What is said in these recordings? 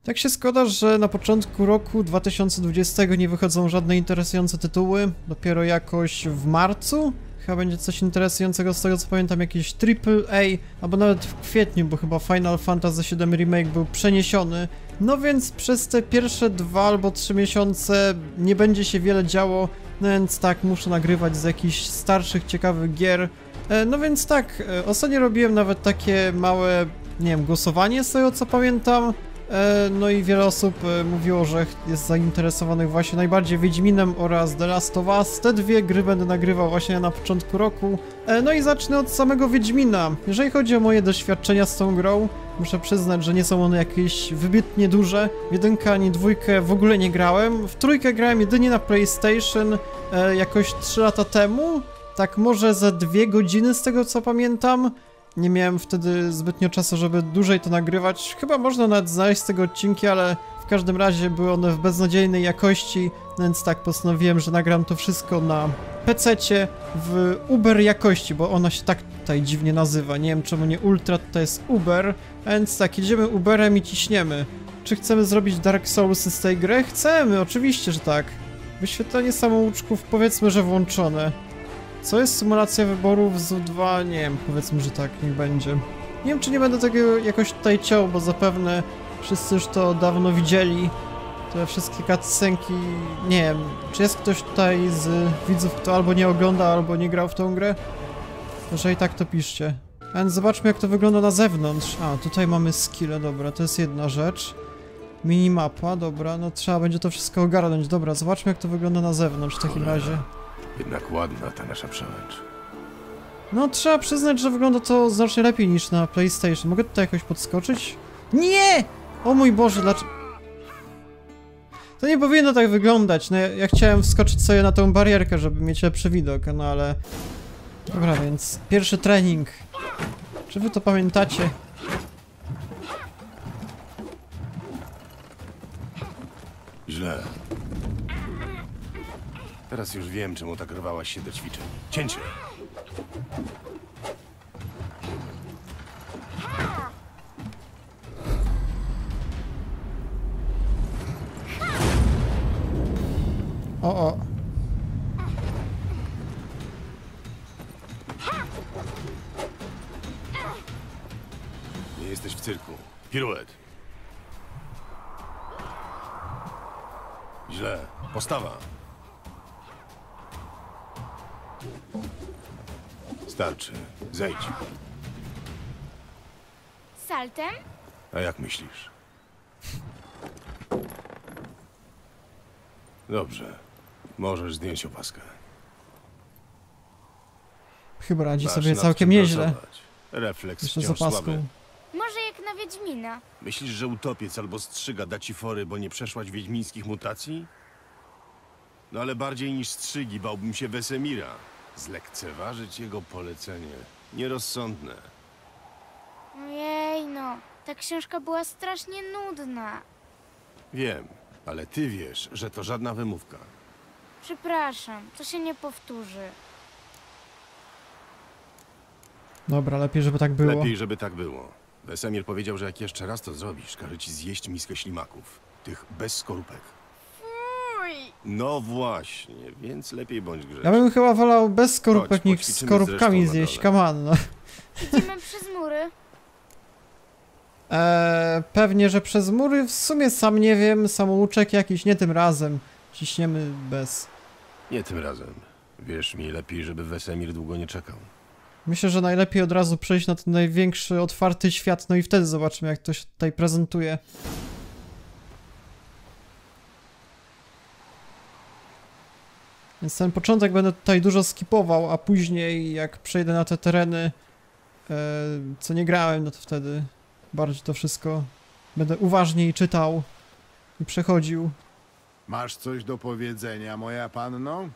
Tak się składa, że na początku roku 2020 nie wychodzą żadne interesujące tytuły. Dopiero jakoś w marcu chyba będzie coś interesującego, z tego co pamiętam, jakieś AAA, albo nawet w kwietniu, bo chyba Final Fantasy VII Remake był przeniesiony. No więc przez te pierwsze 2 albo 3 miesiące nie będzie się wiele działo, no więc tak, muszę nagrywać z jakichś starszych, ciekawych gier. No więc tak, ostatnio robiłem nawet takie małe, nie wiem, głosowanie z tego co pamiętam. No i wiele osób mówiło, że jest zainteresowanych właśnie najbardziej Wiedźminem oraz The Last of Us. Te dwie gry będę nagrywał właśnie na początku roku. No i zacznę od samego Wiedźmina. Jeżeli chodzi o moje doświadczenia z tą grą, muszę przyznać, że nie są one jakieś wybitnie duże. W jedynkę ani dwójkę w ogóle nie grałem. W trójkę grałem jedynie na PlayStation jakoś 3 lata temu. Tak może za 2 godziny z tego co pamiętam. Nie miałem wtedy zbytnio czasu, żeby dłużej to nagrywać. Chyba można nawet znaleźć z tego odcinki, ale w każdym razie były one w beznadziejnej jakości, więc tak postanowiłem, że nagram to wszystko na PC-cie w Uber jakości, bo ona się tak tutaj dziwnie nazywa. Nie wiem czemu nie Ultra, to jest Uber, a więc tak, jedziemy Uberem i ciśniemy. Czy chcemy zrobić Dark Soulsy z tej gry? Chcemy, oczywiście, że tak. Wyświetlenie samouczków powiedzmy, że włączone. Co jest symulacja wyborów z U2? Nie wiem, powiedzmy, że tak, niech będzie. Nie wiem, czy nie będę tego jakoś tutaj ciął, bo zapewne wszyscy już to dawno widzieli. Te wszystkie cutscenki, nie wiem, czy jest ktoś tutaj z widzów, kto albo nie ogląda, albo nie grał w tą grę? Jeżeli tak, to piszcie. A więc zobaczmy, jak to wygląda na zewnątrz. A, tutaj mamy skille, dobra, to jest jedna rzecz. Minimapa, dobra, no trzeba będzie to wszystko ogarnąć. Dobra, zobaczmy, jak to wygląda na zewnątrz w takim razie. Jednak ładna ta nasza przełęcz. No, trzeba przyznać, że wygląda to znacznie lepiej niż na PlayStation. Mogę tutaj jakoś podskoczyć? Nie! O mój Boże, dlaczego... To nie powinno tak wyglądać. No, ja chciałem wskoczyć sobie na tą barierkę, żeby mieć lepszy widok, no ale... Dobra, więc pierwszy trening. Czy wy to pamiętacie? Źle. Teraz już wiem, czemu tak rwałaś się do ćwiczeń. Cięcie! O. Nie jesteś w cyrku. Piruet. Źle. Postawa. Starczy. Zejdź. Saltem? A jak myślisz? Dobrze. Możesz zdjąć opaskę. Chyba radzi Masz sobie nad całkiem czym nieźle. pracować. Refleks Jeszcze z wciąż opaską. słaby. Może jak na Wiedźmina. Myślisz, że utopiec albo strzyga da ci fory, bo nie przeszłaś wiedźmińskich mutacji? No ale bardziej niż strzygi bałbym się Wesemira. Zlekceważyć jego polecenie. Nierozsądne. Ojej no, ta książka była strasznie nudna. Wiem, ale ty wiesz, że to żadna wymówka. Przepraszam, to się nie powtórzy. Dobra, lepiej, żeby tak było. Lepiej, żeby tak było. Wesemir powiedział, że jak jeszcze raz to zrobisz, każe ci zjeść miskę ślimaków. Tych bez skorupek. Uj! No właśnie, więc lepiej bądź grzeczny. Ja bym chyba wolał bez skorupek Chodź, niż z poćwiczymy skorupkami zresztą na zjeść, dole. come on, no. Idziemy przez mury. Pewnie, że przez mury, w sumie sam nie wiem, samouczek jakiś, nie tym razem. Ciśniemy bez. Nie tym razem. Wiesz mi, lepiej, żeby Wesemir długo nie czekał. Myślę, że najlepiej od razu przejść na ten największy, otwarty świat, no i wtedy zobaczymy, jak to się tutaj prezentuje. Więc ten początek będę tutaj dużo skipował, a później jak przejdę na te tereny, co nie grałem, no to wtedy bardziej to wszystko będę uważniej czytał i przechodził. Masz coś do powiedzenia, moja panno?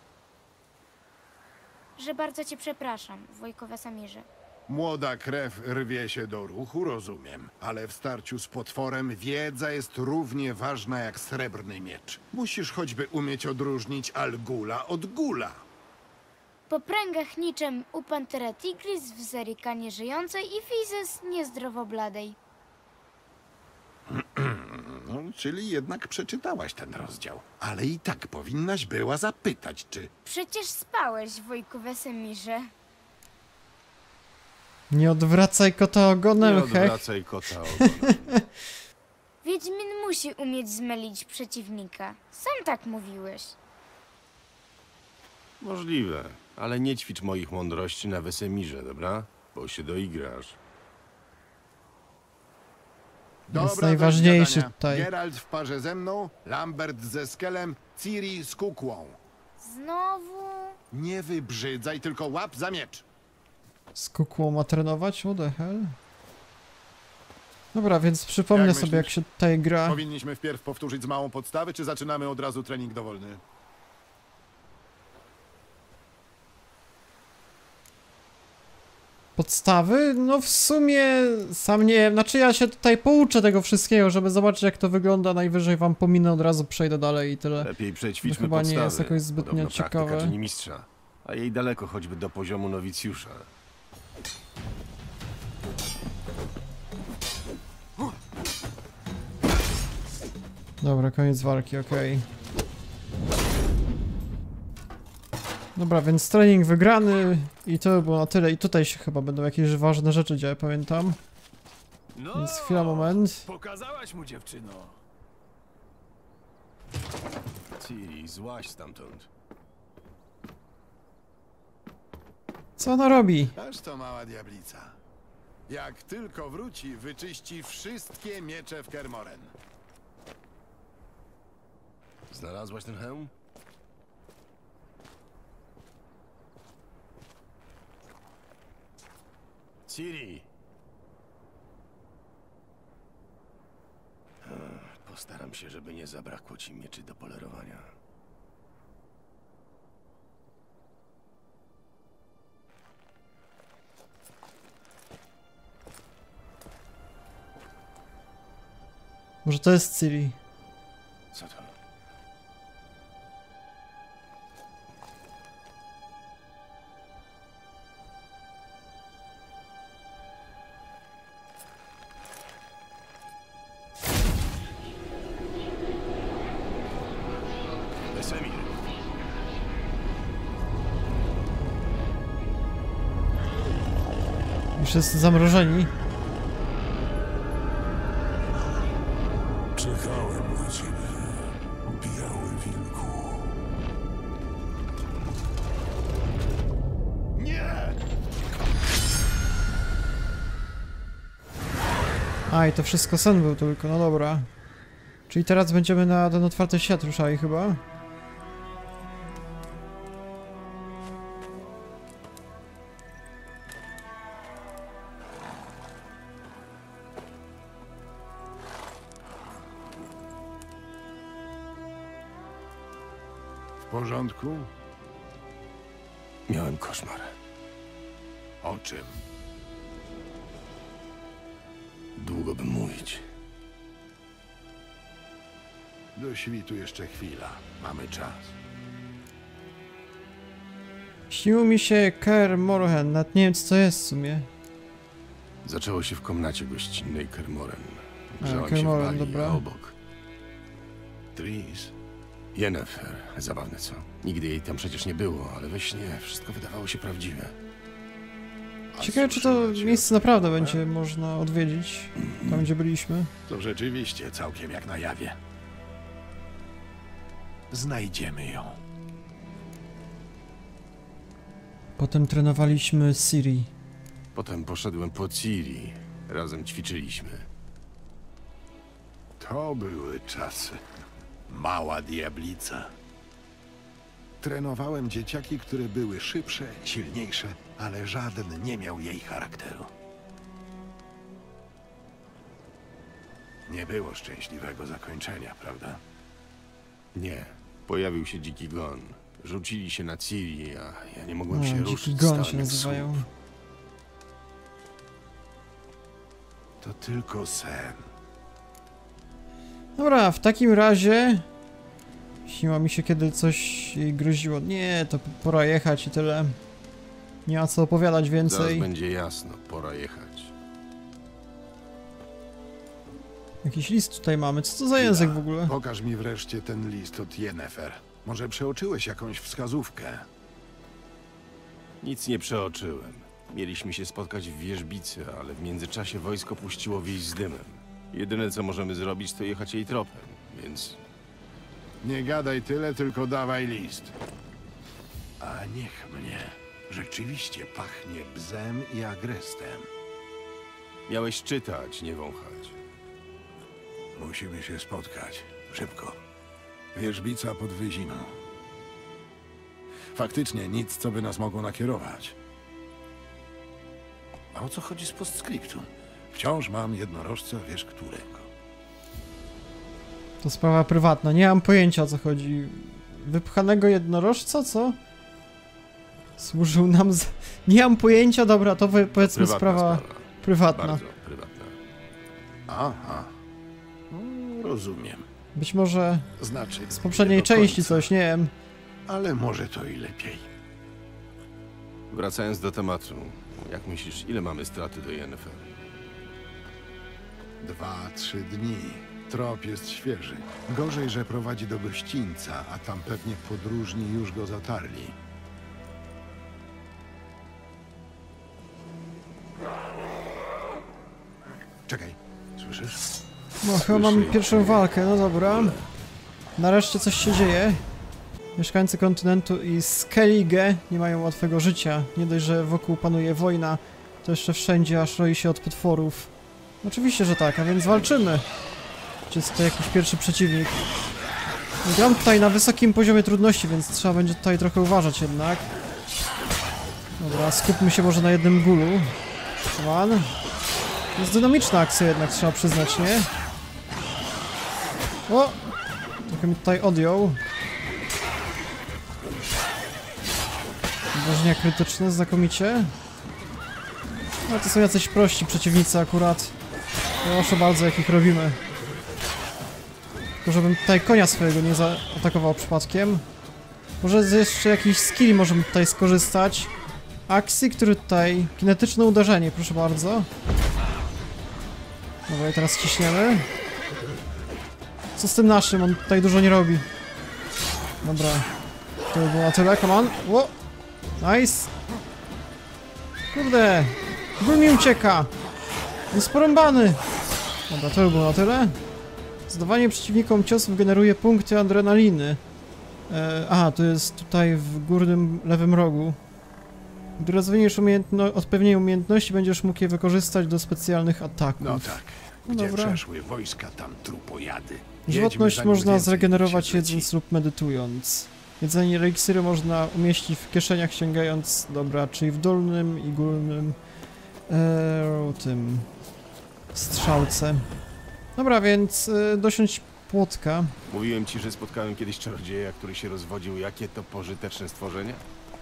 Że bardzo cię przepraszam, wujku Wesemirze. Młoda krew rwie się do ruchu, rozumiem. Ale w starciu z potworem wiedza jest równie ważna jak srebrny miecz. Musisz choćby umieć odróżnić Algula od Gula. Po pręgach niczym u Panthera tigris w Zerika nieżyjącej i Fizes niezdrowo bladej. Czyli jednak przeczytałaś ten rozdział. Ale i tak powinnaś była zapytać, czy... Przecież spałeś, wujku Wesemirze. Nie odwracaj kota Nie ogonem, hech. odwracaj kota ogonem. Wiedźmin musi umieć zmylić przeciwnika. Sam tak mówiłeś. Możliwe, ale nie ćwicz moich mądrości na Wesemirze, dobra? Bo się doigrasz. Jest najważniejszy do gadania. tutaj. Geralt w parze ze mną, Lambert ze Skelem, Ciri z kukłą. Znowu... Nie wybrzydzaj, tylko łap za miecz. Z kukłą ma trenować? What the hell? Dobra, więc przypomnę Jak sobie, myślisz? jak się tutaj gra. Powinniśmy wpierw powtórzyć z małą podstawę, czy zaczynamy od razu trening dowolny? Podstawy? No w sumie sam nie wiem, znaczy ja się tutaj pouczę tego wszystkiego, żeby zobaczyć jak to wygląda, najwyżej wam pominę, od razu przejdę dalej i tyle. Lepiej przećwiczmy To chyba nie podstawy. jest jakoś zbytnio Podobno ciekawe. praktyka czyni mistrza, a jej daleko choćby do poziomu nowicjusza. Dobra, koniec walki, okej. Dobra, więc trening wygrany i to by było na tyle. I tutaj się chyba będą jakieś ważne rzeczy działy, pamiętam. No, Więc chwila, moment. pokazałaś mu, dziewczyno. Ciri, złaź stamtąd. Co ona robi? Aż to mała diablica. Jak tylko wróci, wyczyści wszystkie miecze w Kermoren. Znalazłaś ten hełm? Ciri! Postaram się, żeby nie zabrakło ci mieczy do polerowania. Może to jest Ciri. Co to? Wesemir. Już jest zamrożeni. Czekałem na ciebie, biały wilku. A, i to wszystko sen był tylko, no dobra. Czyli teraz będziemy na ten otwarty świat ruszali chyba. W porządku? Miałem koszmar. O czym? Długo bym mówić. Do świtu jeszcze chwila. Mamy czas. Śnił mi się Kaer Morhen, nawet nie wiem co to jest w sumie. Zaczęło się w komnacie gościnnej Kermoren. A, Grzałem się w Kermoren, bali, dobra. a obok. Tris. Yennefer. Zabawne co? Nigdy jej tam przecież nie było, ale we śnie wszystko wydawało się prawdziwe. A Ciekawe czy to słyszyła cię miejsce naprawdę rozmowę? będzie można odwiedzić, tam gdzie byliśmy. To rzeczywiście całkiem jak na jawie. Znajdziemy ją. Potem trenowaliśmy Ciri. Potem poszedłem po Ciri. Razem ćwiczyliśmy. To były czasy. Mała diablica. Trenowałem dzieciaki, które były szybsze, silniejsze, ale żaden nie miał jej charakteru. Nie było szczęśliwego zakończenia, prawda? Nie. Pojawił się dziki gon. Rzucili się na Ciri, a ja nie mogłem No, się dziki ruszyć. gon Stałem się jak nazywają. słup. To tylko sen. Dobra, w takim razie... Śniło mi się kiedy coś jej groziło. Nie, to pora jechać i tyle. Nie ma co opowiadać Zaraz więcej. będzie jasno. Pora jechać. Jakiś list tutaj mamy. Co to za język w ogóle? Pokaż mi wreszcie ten list od Yennefer. Może przeoczyłeś jakąś wskazówkę? Nic nie przeoczyłem. Mieliśmy się spotkać w wierzbicy, ale w międzyczasie wojsko puściło wieś z dymem. Jedyne co możemy zrobić, to jechać jej tropem, więc... Nie gadaj tyle, tylko dawaj list. A niech mnie. Rzeczywiście pachnie bzem i agrestem. Miałeś czytać, nie wąchać. Musimy się spotkać. Szybko. Wierzbica pod Wyziną. Faktycznie nic, co by nas mogło nakierować. A o co chodzi z postscriptum? Wciąż mam jednorożca, wiesz którego. To sprawa prywatna. Nie mam pojęcia, o co chodzi. Wypchanego jednorożca, co? Służył nam z... Nie mam pojęcia, dobra, to powiedzmy sprawa prywatna. Bardzo prywatna. Aha. Rozumiem. Być może Znaczy, z poprzedniej nie do części końca, coś, nie wiem. Ale może to i lepiej. Wracając do tematu, jak myślisz, ile mamy straty do Yennefer? 2-3 dni. Trop jest świeży. Gorzej, że prowadzi do gościńca, a tam pewnie podróżni już go zatarli. Czekaj, słyszysz? No, chyba mamy pierwszą walkę, no dobra. Nareszcie coś się dzieje. Mieszkańcy kontynentu i Skellige nie mają łatwego życia. Nie dość, że wokół panuje wojna, to jeszcze wszędzie aż roi się od potworów. Oczywiście, że tak, a więc walczymy. Czy jest to jakiś pierwszy przeciwnik? Gram tutaj na wysokim poziomie trudności, więc trzeba będzie tutaj trochę uważać jednak. Dobra, skupmy się może na jednym gulu. One. Jest dynamiczna akcja jednak, trzeba przyznać, nie? O! Trochę mi tutaj odjął. Wrażenia krytyczne, znakomicie. No to są jacyś prości przeciwnicy akurat. Proszę bardzo, jak ich robimy. Tylko żebym tutaj konia swojego nie zaatakował przypadkiem. Może z jeszcze jakiś skill możemy tutaj skorzystać. Akcji, który tutaj... Kinetyczne uderzenie, proszę bardzo. Dobra, i teraz ciśniemy. Co z tym naszym? On tutaj dużo nie robi. Dobra. To by było na tyle, come on. Ło! Nice! Kurde! Gól mi ucieka! Jest porąbany! Dobra, to by było na tyle. Zadawanie przeciwnikom ciosów generuje punkty adrenaliny. Aha, to jest tutaj w górnym lewym rogu. Gdy rozwiniesz odpowiednie umiejętności, będziesz mógł je wykorzystać do specjalnych ataków. No tak. No Gdzie dobra. przeszły wojska, tam trupojady. Żywotność Jedźmy, zanim można więcej zregenerować się zleci. jedząc lub medytując. Jedzenie eliksiry można umieścić w kieszeniach sięgając, dobra, czyli w dolnym i górnym tym strzałce. Dobra, więc dosiąść płotka. Mówiłem ci, że spotkałem kiedyś czarodzieja, który się rozwodził. Jakie to pożyteczne stworzenie?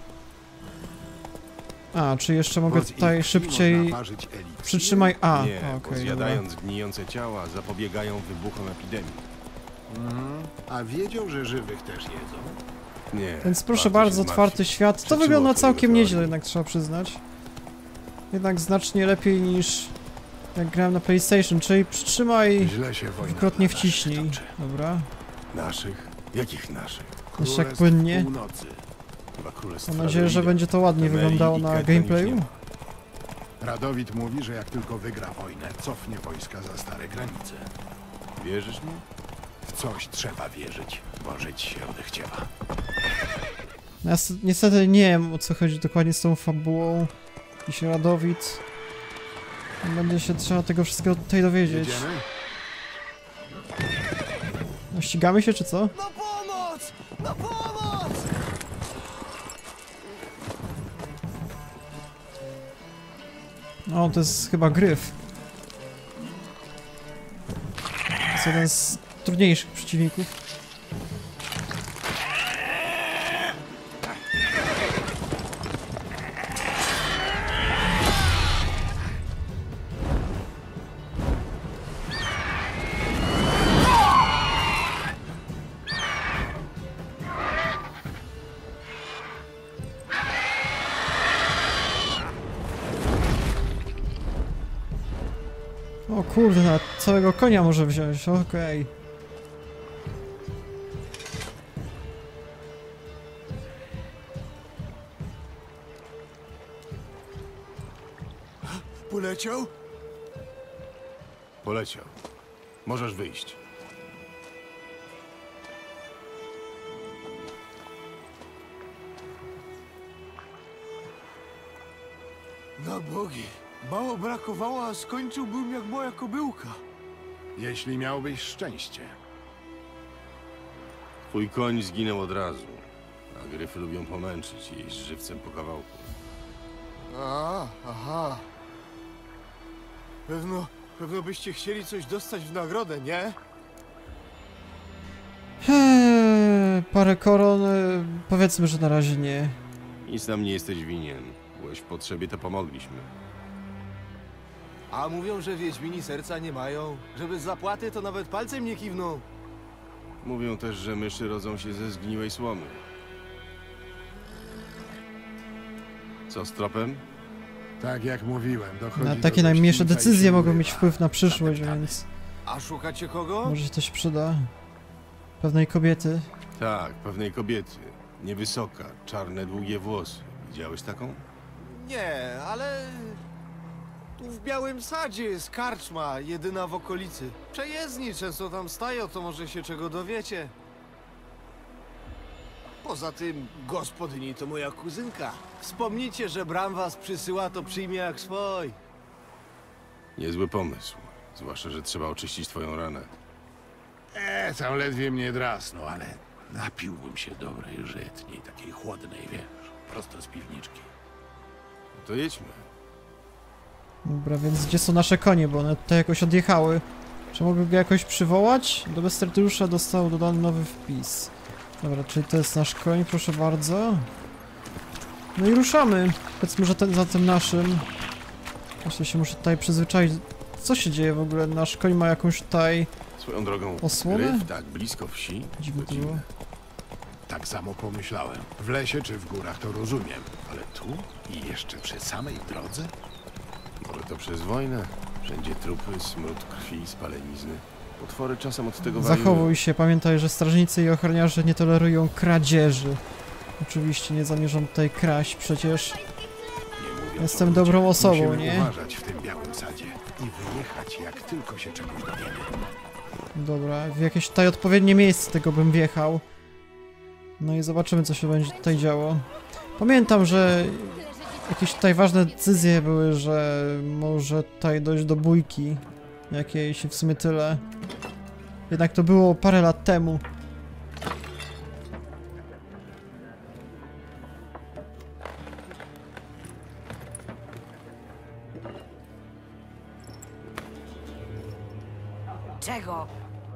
A, czy jeszcze mogę Pod ich tutaj krwi szybciej... można parzyć eliksir? Przytrzymaj A. Nie, bo Okej, dobra. zjadając gnijące ciała zapobiegają wybuchom epidemii. A wiedział, że żywych też jedzą? Nie. Więc proszę się bardzo, zmartwił. otwarty świat. To Przeczyło wygląda twojego całkiem nieźle, teorii. jednak trzeba przyznać. Jednak znacznie lepiej niż jak grałem na PlayStation, czyli przytrzymaj, Źle się wojna dwukrotnie dla naszych wciśnij. toczy. Dobra. Naszych? Jakich naszych? Jeszcze jak Królestw płynnie. Północy. Chyba królestwa Mam nadzieję, że Druida. będzie to ładnie Temerii wyglądało i na Kettenich nie gameplayu. ma. Radowid mówi, że jak tylko wygra wojnę, cofnie wojska za stare granice. Wierzysz mi? W coś trzeba wierzyć, bo żyć się odechciewa. No ja niestety nie wiem, o co chodzi dokładnie z tą fabułą. Jakiś Radowid. Będzie się trzeba tego wszystkiego tutaj dowiedzieć. Jedziemy? No, ścigamy się, czy co? Na pomoc! Na pomoc! O, to jest chyba Gryf. To jest jeden z trudniejszych przeciwników. O kurde, na całego konia może wziąć, okej. Poleciał? Poleciał. Możesz wyjść. Na bogi. Mało brakowało, a skończyłbym jak moja kobyłka. Jeśli miałbyś szczęście. Twój koń zginął od razu. A gryfy lubią pomęczyć i jeść żywcem po kawałku. Aha. Pewno byście chcieli coś dostać w nagrodę, nie? Parę koron, powiedzmy, że na razie nie. Nic nam nie jesteś winien. Byłeś w potrzebie, to pomogliśmy. A mówią, że wiedźmini serca nie mają. Że bez zapłaty to nawet palcem nie kiwną. Mówią też, że myszy rodzą się ze zgniłej słomy. Co z tropem? Tak jak mówiłem, dochodzi Na do takie najmniejsze gościńca i decyzje się mogą urywa. mieć wpływ na przyszłość, Zapętamy. więc A szukacie kogo? może się coś przyda. Pewnej kobiety. Tak, pewnej kobiety. Niewysoka, czarne, długie włosy. Widziałeś taką? Nie, ale... Tu w Białym Sadzie jest karczma, jedyna w okolicy. Przejezdni często tam stają, to może się czego dowiecie. Poza tym, gospodyni to moja kuzynka. Wspomnijcie, że Bram was przysyła, to przyjmie jak swój. Niezły pomysł. Zwłaszcza, że trzeba oczyścić twoją ranę. Tam ledwie mnie drasnął, ale napiłbym się dobrej żytniej, takiej chłodnej, wiesz, prosto z piwniczki. To jedźmy. Dobra, więc gdzie są nasze konie, bo one tutaj jakoś odjechały. Czy mogę go jakoś przywołać? Do Bestertiusza dostał dodany nowy wpis. Dobra, czyli to jest nasz koń, proszę bardzo. No i ruszamy. Powiedzmy, że za tym naszym. Myślę, się muszę tutaj przyzwyczaić. Co się dzieje w ogóle? Nasz koń ma jakąś tutaj... Swoją drogą, Osłonę? gryf tak blisko wsi? Dziwne To było. Tak samo pomyślałem. W lesie czy w górach to rozumiem, ale tu i jeszcze przy samej drodze? Może to przez wojnę? Wszędzie trupy, smród krwi, spalenizny. Potwory czasem od tego wariują. Zachowuj się, pamiętaj, że strażnicy i ochroniarze nie tolerują kradzieży. Oczywiście nie zamierzam tutaj kraść, przecież Nie mówiąc jestem o dobrą ludziach, osobą, musimy nie? uważać w tym białym sadzie i wyjechać, jak tylko się czegoś dowiemy. Dobra, w jakieś tutaj odpowiednie miejsce tego bym wjechał. No i zobaczymy, co się będzie tutaj działo. Pamiętam, że jakieś tutaj ważne decyzje były, że może tutaj dojść do bójki jakiejś i w sumie tyle. Jednak to było parę lat temu. Czego?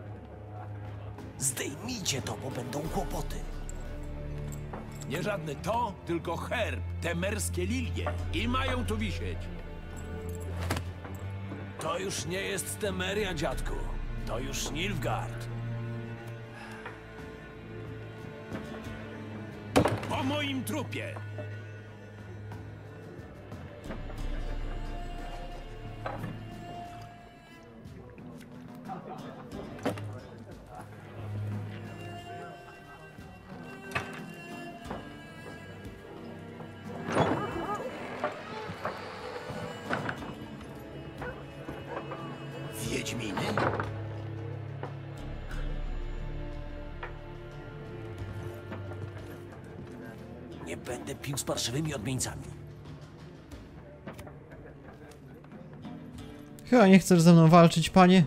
Zdejmijcie to, bo będą kłopoty. Nie żadne to, tylko herb, te merskie lilie. I mają tu wisieć. To już nie jest Temeria, dziadku. To już Nilfgaard. Po moim trupie. Wiedźminy? Nie będę pił z parszywymi odmieńcami. Chyba nie chcesz ze mną walczyć, panie?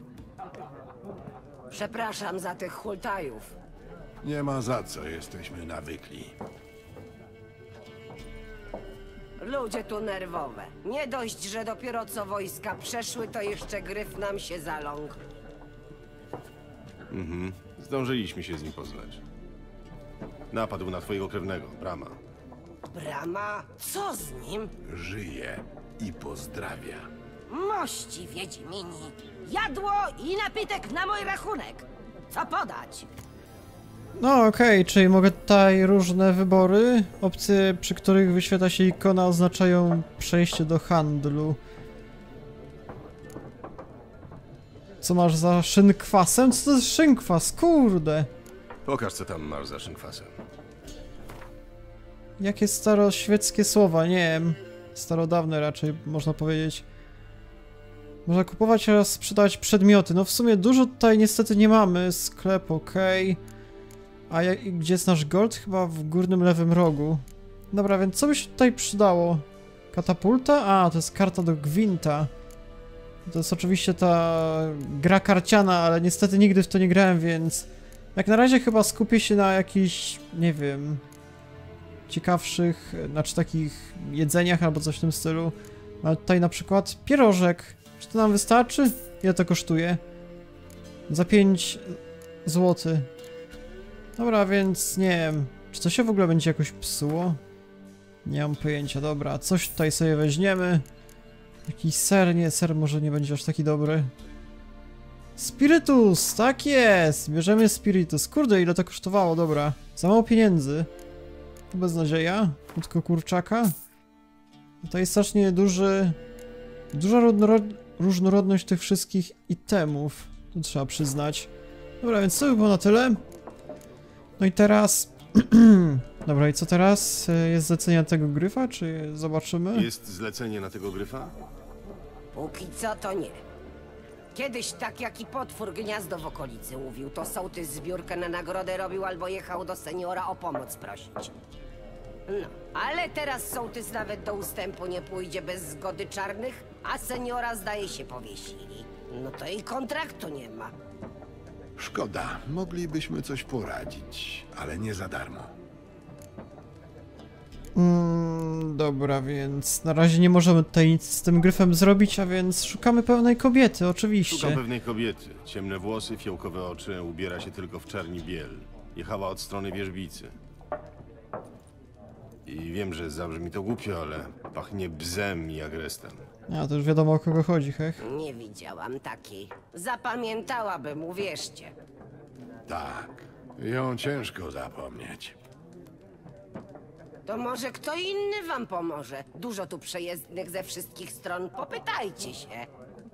Przepraszam za tych hultajów. Nie ma za co, jesteśmy nawykli. Ludzie tu nerwowe. Nie dość, że dopiero co wojska przeszły, to jeszcze gryf nam się zaląkł. Zdążyliśmy się z nim poznać. Napadł na twojego krewnego, Brama. Brama? Co z nim? Żyje i pozdrawia. Mości wiedźmini. Jadło i napitek na mój rachunek. Co podać? No okej, czyli mogę tutaj różne wybory. Opcje, przy których wyświetla się ikona, oznaczają przejście do handlu. Co masz za szynkwasem? Co to jest szynkwas? Kurde! Pokaż, co tam masz za szynkwasem. Jakie staroświeckie słowa? Nie wiem. Starodawne raczej, można powiedzieć. Można kupować oraz sprzedawać przedmioty. No w sumie dużo tutaj niestety nie mamy. Sklep, okej. A gdzie jest nasz gold? Chyba w górnym lewym rogu. Dobra, więc co by się tutaj przydało? Katapulta? A, to jest karta do gwinta. To jest oczywiście ta gra karciana, ale niestety nigdy w to nie grałem, więc... Jak na razie chyba skupię się na jakichś, nie wiem... ciekawszych, znaczy takich jedzeniach albo coś w tym stylu. Ale tutaj na przykład pierożek. Czy to nam wystarczy? Ile to kosztuje? Za 5 zł. Dobra, więc nie wiem. Czy to się w ogóle będzie jakoś psuło? Nie mam pojęcia. Dobra, coś tutaj sobie weźmiemy. Jakiś ser? Nie, ser może nie będzie aż taki dobry. Spirytus! Tak jest! Bierzemy spirytus. Kurde, ile to kosztowało, dobra. Za mało pieniędzy. To beznadzieja. Tylko kurczaka. Tutaj jest strasznie duża różnorodność tych wszystkich itemów. To trzeba przyznać. Dobra, więc to by było na tyle. No i teraz... Dobra, i co teraz? Jest zlecenie na tego gryfa, czy zobaczymy? Jest zlecenie na tego gryfa? Póki co to nie. Kiedyś tak jak i potwór gniazdo w okolicy mówił, to sołtys zbiórkę na nagrodę robił albo jechał do seniora o pomoc prosić. No, ale teraz sołtys nawet do ustępu nie pójdzie bez zgody czarnych, a seniora zdaje się powiesili. No to i kontraktu nie ma. Szkoda, moglibyśmy coś poradzić, ale nie za darmo. Dobra, więc na razie nie możemy tutaj nic z tym gryfem zrobić, a więc szukamy pewnej kobiety, oczywiście. Szukam pewnej kobiety. Ciemne włosy, fiołkowe oczy, ubiera się tylko w czerni biel. Jechała od strony wierzbicy. I wiem, że zabrzmi to głupio, ale pachnie bzem i agrestem. A, to już wiadomo, o kogo chodzi, hech. Nie widziałam takiej. Zapamiętałabym, uwierzcie. Tak, ją ciężko zapomnieć. To może kto inny wam pomoże? Dużo tu przejezdnych ze wszystkich stron, popytajcie się.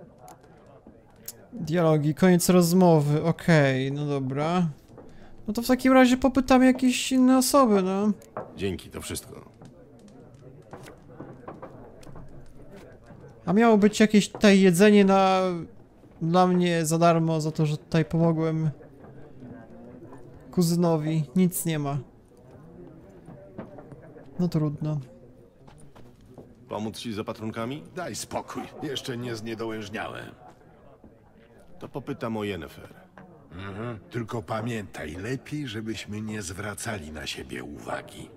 Dialogi, koniec rozmowy, okej, no dobra. No to w takim razie popytam jakieś inne osoby, no. Dzięki, to wszystko. A miało być jakieś tutaj jedzenie dla mnie za darmo, za to, że tutaj pomogłem kuzynowi. Nic nie ma. No trudno. Pomóc ci z opatrunkami? Daj spokój, jeszcze nie zniedołężniałem. To popytam o Yennefer. Tylko pamiętaj, lepiej, żebyśmy nie zwracali na siebie uwagi.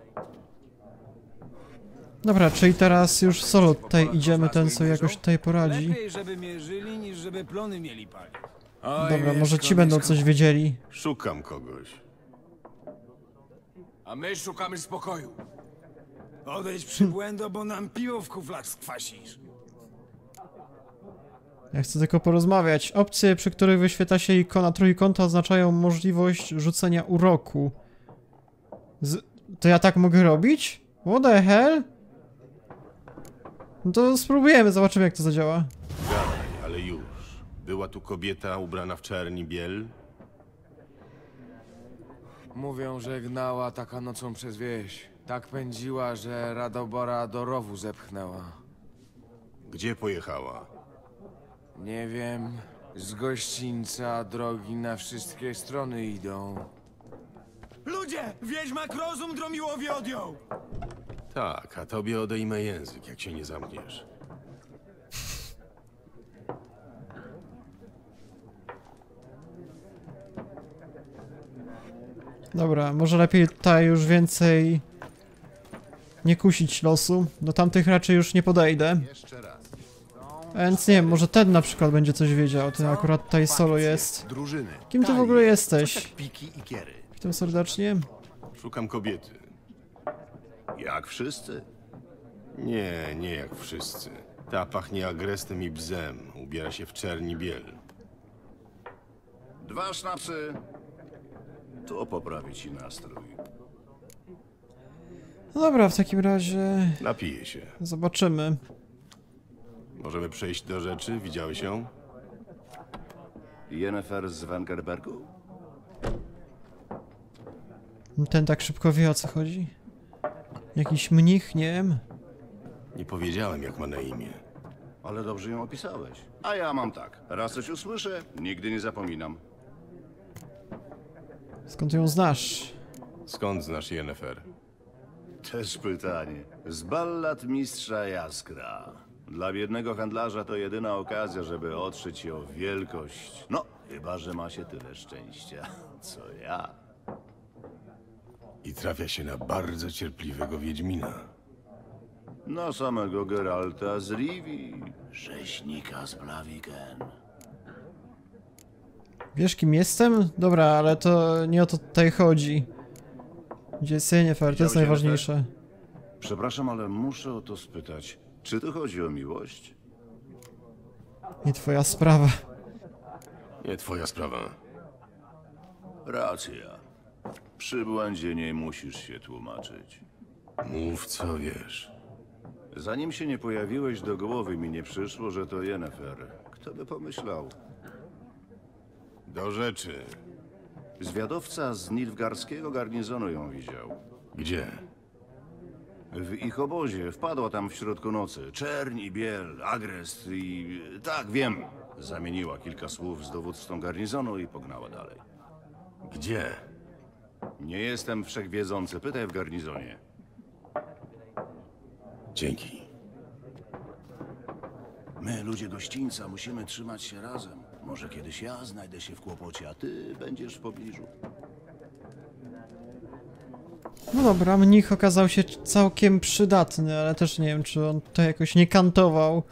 Dobra, czyli teraz już solo tutaj idziemy, ten sobie jakoś tutaj poradzi. Lepiej, żeby mierzyli, niż żeby plony mieli palić. Dobra, może ci będą coś wiedzieli. Szukam kogoś. A my szukamy spokoju. Odejdź przybłędo, bo nam piwo w kuflach skwasisz. Ja chcę tylko porozmawiać. Opcje, przy których wyświetla się ikona trójkąta, oznaczają możliwość rzucenia uroku. To ja tak mogę robić? What the hell? No to spróbujemy, zobaczymy jak to zadziała. Gadaj, ale już. Była tu kobieta ubrana w czerni biel? Mówią, że gnała taka nocą przez wieś. Tak pędziła, że Radobora do rowu zepchnęła. Gdzie pojechała? Nie wiem, z gościńca drogi na wszystkie strony idą. Ludzie! Wiedźmak rozum Dromiłowi odjął! Tak, a tobie odejmę język, jak się nie zamkniesz. Dobra, może lepiej tutaj już więcej nie kusić losu. Do tamtych raczej już nie podejdę. Jeszcze raz. Więc nie wiem, może ten na przykład będzie coś wiedział. Ten akurat tutaj solo jest. Drużyny. Kim ty w ogóle jesteś? Coś jak piki i kiery. Witam serdecznie. Szukam kobiety. Jak wszyscy? Nie, nie jak wszyscy. Ta pachnie agrestem i bzem. Ubiera się w czerni biel. 2 sznapsy. To poprawi ci nastrój. No dobra, w takim razie Napiję się. zobaczymy. Możemy przejść do rzeczy? Widziałeś ją? Yennefer z Wengerbergu? Ten tak szybko wie, o co chodzi? Jakiś mnich, nie wiem. Nie powiedziałem, jak ma na imię. Ale dobrze ją opisałeś. A ja mam tak. Raz coś usłyszę, nigdy nie zapominam. Skąd ją znasz? Skąd znasz Yennefer? Też pytanie. Z ballad mistrza Jaskra. Dla biednego handlarza to jedyna okazja, żeby otrzeć się o wielkość. No, chyba że ma się tyle szczęścia, co ja. I trafia się na bardzo cierpliwego wiedźmina. Na samego Geralta z Rivii, rzeźnika z Blaviken. Wiesz, kim jestem? Dobra, ale to nie o to tutaj chodzi. Gdzie jest Yennefer? To jest najważniejsze. Przepraszam, ale muszę o to spytać. Czy tu chodzi o miłość? Nie twoja sprawa. Nie twoja sprawa. Racja. Przy błędzie nie musisz się tłumaczyć. Mów, co wiesz. Zanim się nie pojawiłeś, do głowy mi nie przyszło, że to Yennefer. Kto by pomyślał? Do rzeczy. Zwiadowca z Nilfgaardzkiego garnizonu ją widział. Gdzie? W ich obozie. Wpadła tam w środku nocy. Czerń i biel, agrest i... Tak, wiem. Zamieniła kilka słów z dowódcą garnizonu i pognała dalej. Gdzie? Nie jestem wszechwiedzący. Pytaj w garnizonie. Dzięki. My, ludzie gościńca, musimy trzymać się razem. Może kiedyś ja znajdę się w kłopocie, a ty będziesz w pobliżu. No dobra, mnich okazał się całkiem przydatny, ale też nie wiem, czy on tutaj jakoś nie kantował.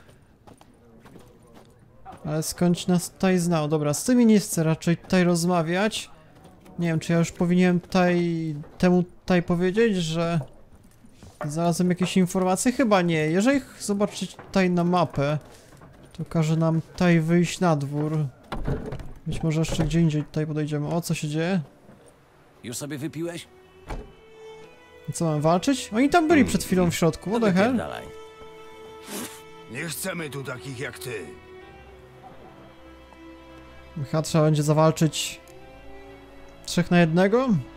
Ale skądś nas tutaj znał. Dobra, z tymi nie chcę raczej tutaj rozmawiać. Nie wiem, czy ja już powinienem temu powiedzieć, że znalazłem jakieś informacje? Chyba nie. Jeżeli zobaczyć tutaj na mapę, to każe nam tutaj wyjść na dwór. Być może jeszcze gdzie indziej tutaj podejdziemy. O, co się dzieje? Już sobie wypiłeś? Co, mam walczyć? Oni tam byli przed chwilą w środku, what the hell? Nie chcemy tu takich jak ty. Chyba trzeba będzie zawalczyć 3 na 1?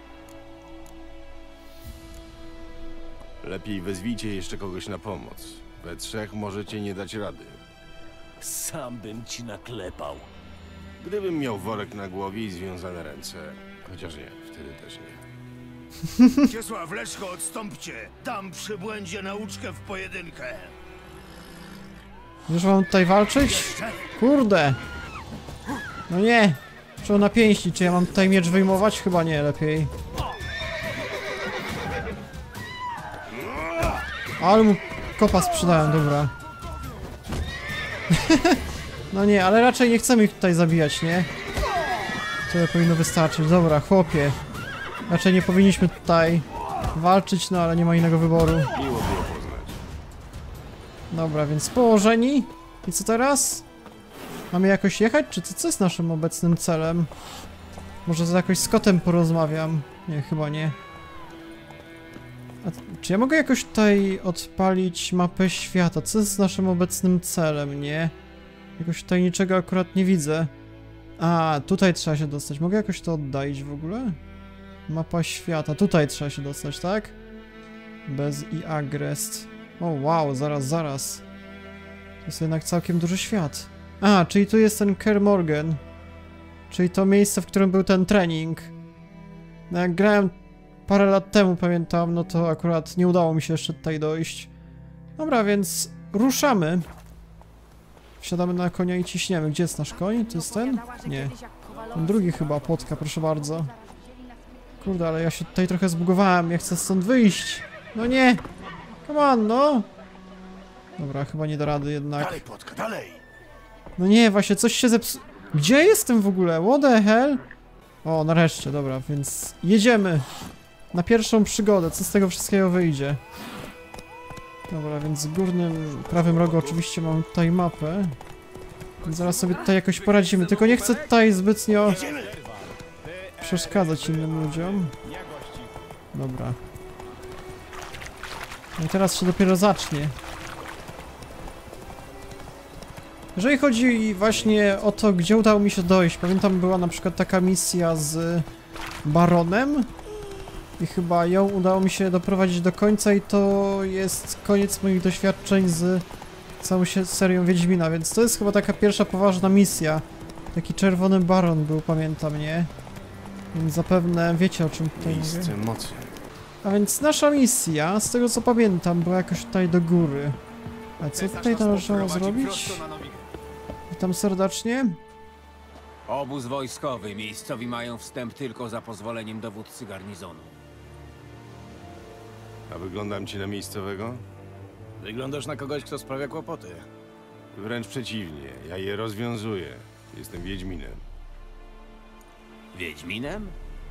Lepiej wezwijcie jeszcze kogoś na pomoc. We 3 możecie nie dać rady. Sam bym ci naklepał. Gdybym miał worek na głowie i związane ręce. Chociaż nie, wtedy też nie. Ciesław, Leszko, odstąpcie. Dam przy błędzie nauczkę w pojedynkę. Już mam tutaj walczyć? Kurde! No nie! Trzeba na pięści, czy ja mam tutaj miecz wyjmować? Chyba nie, lepiej. Ale mu kopa sprzedałem, dobra. No nie, ale raczej nie chcemy ich tutaj zabijać, nie? Tyle powinno wystarczyć. Dobra, chłopie. Raczej nie powinniśmy tutaj walczyć, no ale nie ma innego wyboru. Miło było poznać. Dobra, więc położeni. I co teraz? Mamy jakoś jechać, czy co jest naszym obecnym celem? Może jakoś z kotem porozmawiam? Nie, chyba nie. A czy ja mogę jakoś tutaj odpalić mapę świata? Co jest naszym obecnym celem, nie? Jakoś tutaj niczego akurat nie widzę. A, tutaj trzeba się dostać. Mogę jakoś to oddalić w ogóle? Mapa świata. Tutaj trzeba się dostać, tak? Bez i agrest. O, wow, zaraz. To jest jednak całkiem duży świat. A, czyli tu jest ten Kaer Morhen. Czyli to miejsce, w którym był ten trening. No jak grałem parę lat temu, pamiętam, no to akurat nie udało mi się jeszcze tutaj dojść. Dobra, więc ruszamy. Wsiadamy na konia i ciśniemy. Gdzie jest nasz koń? To jest ten? Nie. Ten drugi chyba, płotka, proszę bardzo. Kurde, ale ja się tutaj trochę zbugowałem. Ja chcę stąd wyjść. No nie! Come on, no! Dobra, chyba nie da rady jednak. Dalej, Płotka, dalej! No nie, właśnie coś się Gdzie jestem w ogóle? What the hell? O, nareszcie, dobra, więc jedziemy na pierwszą przygodę. Co z tego wszystkiego wyjdzie? Dobra, więc w górnym prawym rogu oczywiście mam tutaj mapę. Więc zaraz sobie tutaj jakoś poradzimy. Tylko nie chcę tutaj zbytnio przeszkadzać innym ludziom. Dobra. No i teraz się dopiero zacznie. Jeżeli chodzi właśnie o to, gdzie udało mi się dojść, pamiętam, była na przykład taka misja z Baronem i chyba ją udało mi się doprowadzić do końca i to jest koniec moich doświadczeń z całą serią Wiedźmina, więc to jest chyba taka pierwsza poważna misja. Taki czerwony baron był, pamiętam, nie? Więc zapewne wiecie, o czym tutaj mówię. Miejsce mocy. A więc nasza misja, z tego co pamiętam, była jakoś tutaj do góry. A co tutaj należało zrobić? Witam serdecznie. Obóz wojskowy. Miejscowi mają wstęp tylko za pozwoleniem dowódcy garnizonu. A wyglądam ci na miejscowego? Wyglądasz na kogoś, kto sprawia kłopoty. Wręcz przeciwnie, ja je rozwiązuję. Jestem Wiedźminem. Wiedźminem?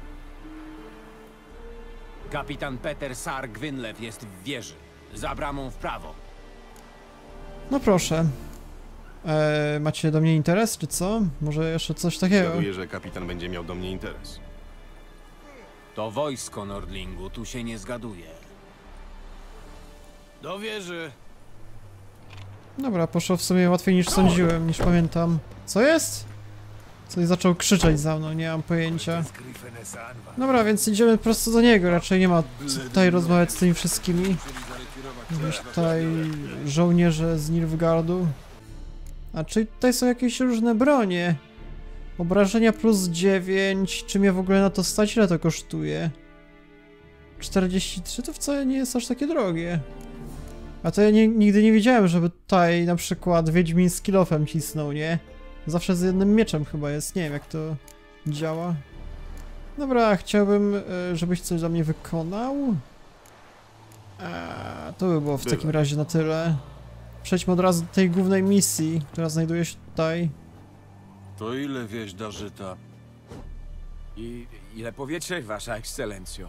Kapitan Peter Sar Gwynlew jest w wieży. Za bramą w prawo. No proszę. Macie do mnie interes, czy co? Może jeszcze coś takiego? Zgaduję, że kapitan będzie miał do mnie interes. To wojsko Nordlingu, tu się nie zgaduje. Do wieży. Dobra, poszło w sumie łatwiej niż sądziłem, niż pamiętam. Co jest? Coś zaczął krzyczeć za mną, nie mam pojęcia. Dobra, więc idziemy prosto do niego, raczej nie ma co tutaj rozmawiać z tymi wszystkimi. Gdzieś tutaj żołnierze z Nilfgaardu. A czyli tutaj są jakieś różne bronie. Obrażenia plus 9. Czy mnie w ogóle na to stać? Ile to kosztuje? 43 to wcale nie jest aż takie drogie. A to ja nigdy nie wiedziałem, żeby tutaj na przykład Wiedźmin z kilofem cisnął, nie? Zawsze z jednym mieczem chyba jest, nie wiem jak to działa. Dobra, chciałbym, żebyś coś dla mnie wykonał. To by było w takim razie na tyle. Przejdźmy od razu do tej głównej misji, która znajduje się tutaj. To ile wieś darzyta? I ile powiecie, wasza ekscelencjo?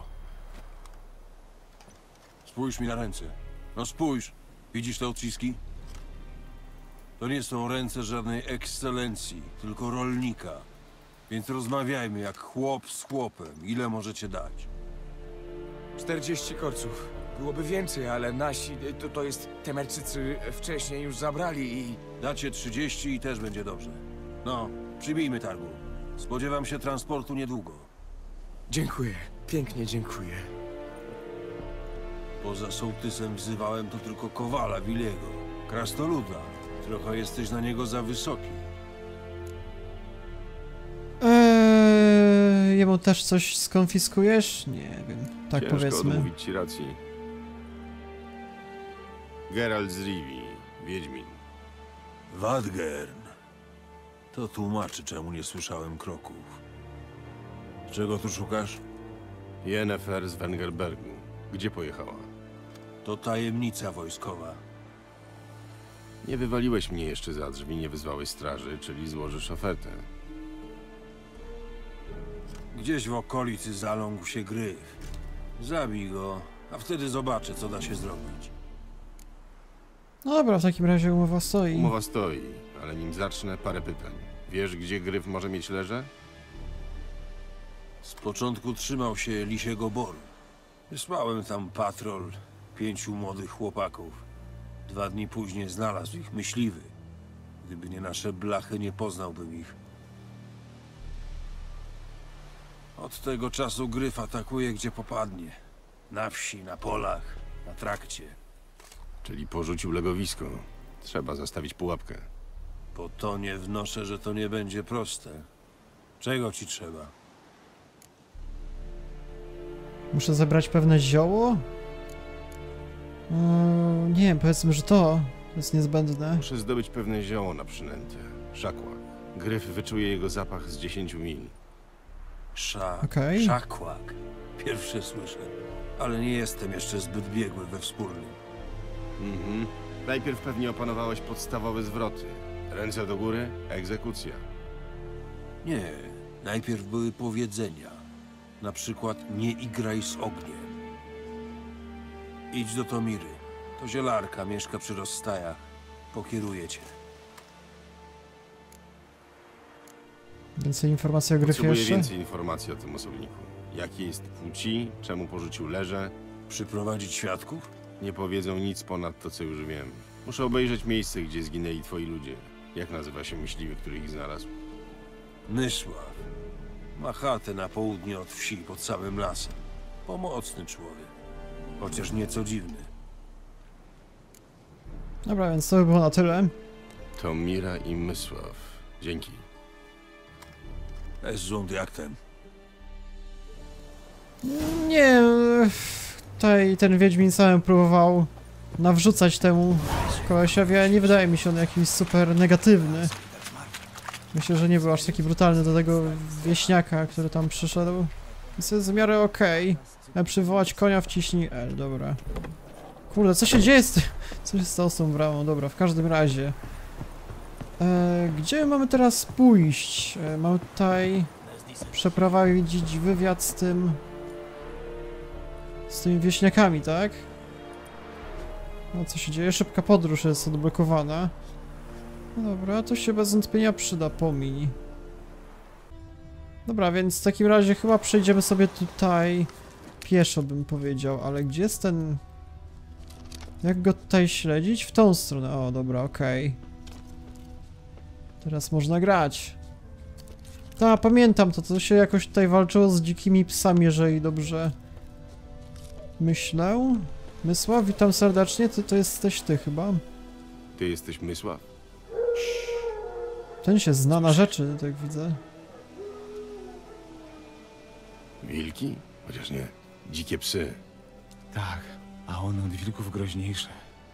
Spójrz mi na ręce. No spójrz. Widzisz te odciski? To nie są ręce żadnej ekscelencji, tylko rolnika. Więc rozmawiajmy jak chłop z chłopem. Ile możecie dać? 40 korców. Byłoby więcej, ale nasi, to jest Temerczycy wcześniej już zabrali i... Dacie 30 i też będzie dobrze. No, przybijmy targu. Spodziewam się transportu niedługo. Dziękuję. Pięknie dziękuję. Poza sołtysem wzywałem tu tylko kowala Wiliego. Krasnoluda. Trochę jesteś na niego za wysoki. Jemu też coś skonfiskujesz? Nie wiem, tak Ciężko powiedzmy. odmówić ci racji. Geralt z Rivii, Wiedźmin. Wadgern. To tłumaczy, czemu nie słyszałem kroków. Czego tu szukasz? Yennefer z Wengerbergu. Gdzie pojechała? To tajemnica wojskowa. Nie wywaliłeś mnie jeszcze za drzwi, nie wyzwałeś straży, czyli złożysz ofertę. Gdzieś w okolicy zaląkł się gryf. Zabij go, a wtedy zobaczę, co da się zrobić. No dobra, w takim razie umowa stoi. Umowa stoi, ale nim zacznę, parę pytań. Wiesz, gdzie gryf może mieć leże? Z początku trzymał się Lisiego Boru. Wysłałem tam patrol 5 młodych chłopaków. 2 dni później znalazł ich myśliwy. Gdyby nie nasze blachy, nie poznałbym ich. Od tego czasu gryf atakuje, gdzie popadnie. Na wsi, na polach, na trakcie. Czyli porzucił legowisko. Trzeba zastawić pułapkę. Po to nie wnoszę, że to nie będzie proste. Czego ci trzeba? Muszę zebrać pewne zioło? Nie wiem, powiedzmy, że to jest niezbędne. Muszę zdobyć pewne zioło na przynętę. Szakłak. Gryf wyczuje jego zapach z 10 mil. Okej. Szakłak. Pierwsze słyszę. Ale nie jestem jeszcze zbyt biegły we wspólnym. Najpierw pewnie opanowałeś podstawowe zwroty. Ręce do góry, egzekucja. Nie. Najpierw były powiedzenia. Na przykład nie igraj z ogniem. Idź do Tomiry. To zielarka, mieszka przy rozstajach. Pokieruje cię. Więcej informacji o gryfie Potrzebuję jeszcze? więcej informacji o tym osobniku. Jakiej jest płci, czemu porzucił leże. Przyprowadzić świadków? Nie powiedzą nic ponad to, co już wiem. Muszę obejrzeć miejsce, gdzie zginęli twoi ludzie. Jak nazywa się myśliwy, który ich znalazł? Mysław. Ma chatę na południe od wsi, pod samym lasem. Pomocny człowiek. Chociaż nieco dziwny. Dobra, więc to by było na tyle. To Mira i Mysław. Dzięki. Zund jak ten? Nie, tutaj ten Wiedźmin sam próbował nawrzucać temu kolesiowi, ale nie wydaje mi się on jakiś super negatywny. Myślę, że nie był aż taki brutalny do tego wieśniaka, który tam przyszedł. Więc jest w miarę okej. Przywołać konia, wciśnij L, dobra. Kurde, co się dzieje co się stało z tą bramą? Dobra, w każdym razie. Gdzie mamy teraz pójść? Mamy tutaj przeprowadzić wywiad z tymi wieśniakami, tak? No co się dzieje? Szybka podróż jest odblokowana. No dobra, to się bez wątpienia przyda, pomiń. Dobra, więc w takim razie chyba przejdziemy sobie tutaj pieszo, bym powiedział, ale gdzie jest ten... Jak go tutaj śledzić? W tą stronę. O, dobra, okej. Teraz można grać. Ta, pamiętam to się jakoś tutaj walczyło z dzikimi psami, jeżeli dobrze myślę. Mysław, witam serdecznie, to jesteś ty chyba. Ty jesteś Mysław? Ten się zna na rzeczy, tak widzę. Wilki? Chociaż nie. Dzikie psy. Tak, a one od wilków groźniejsze.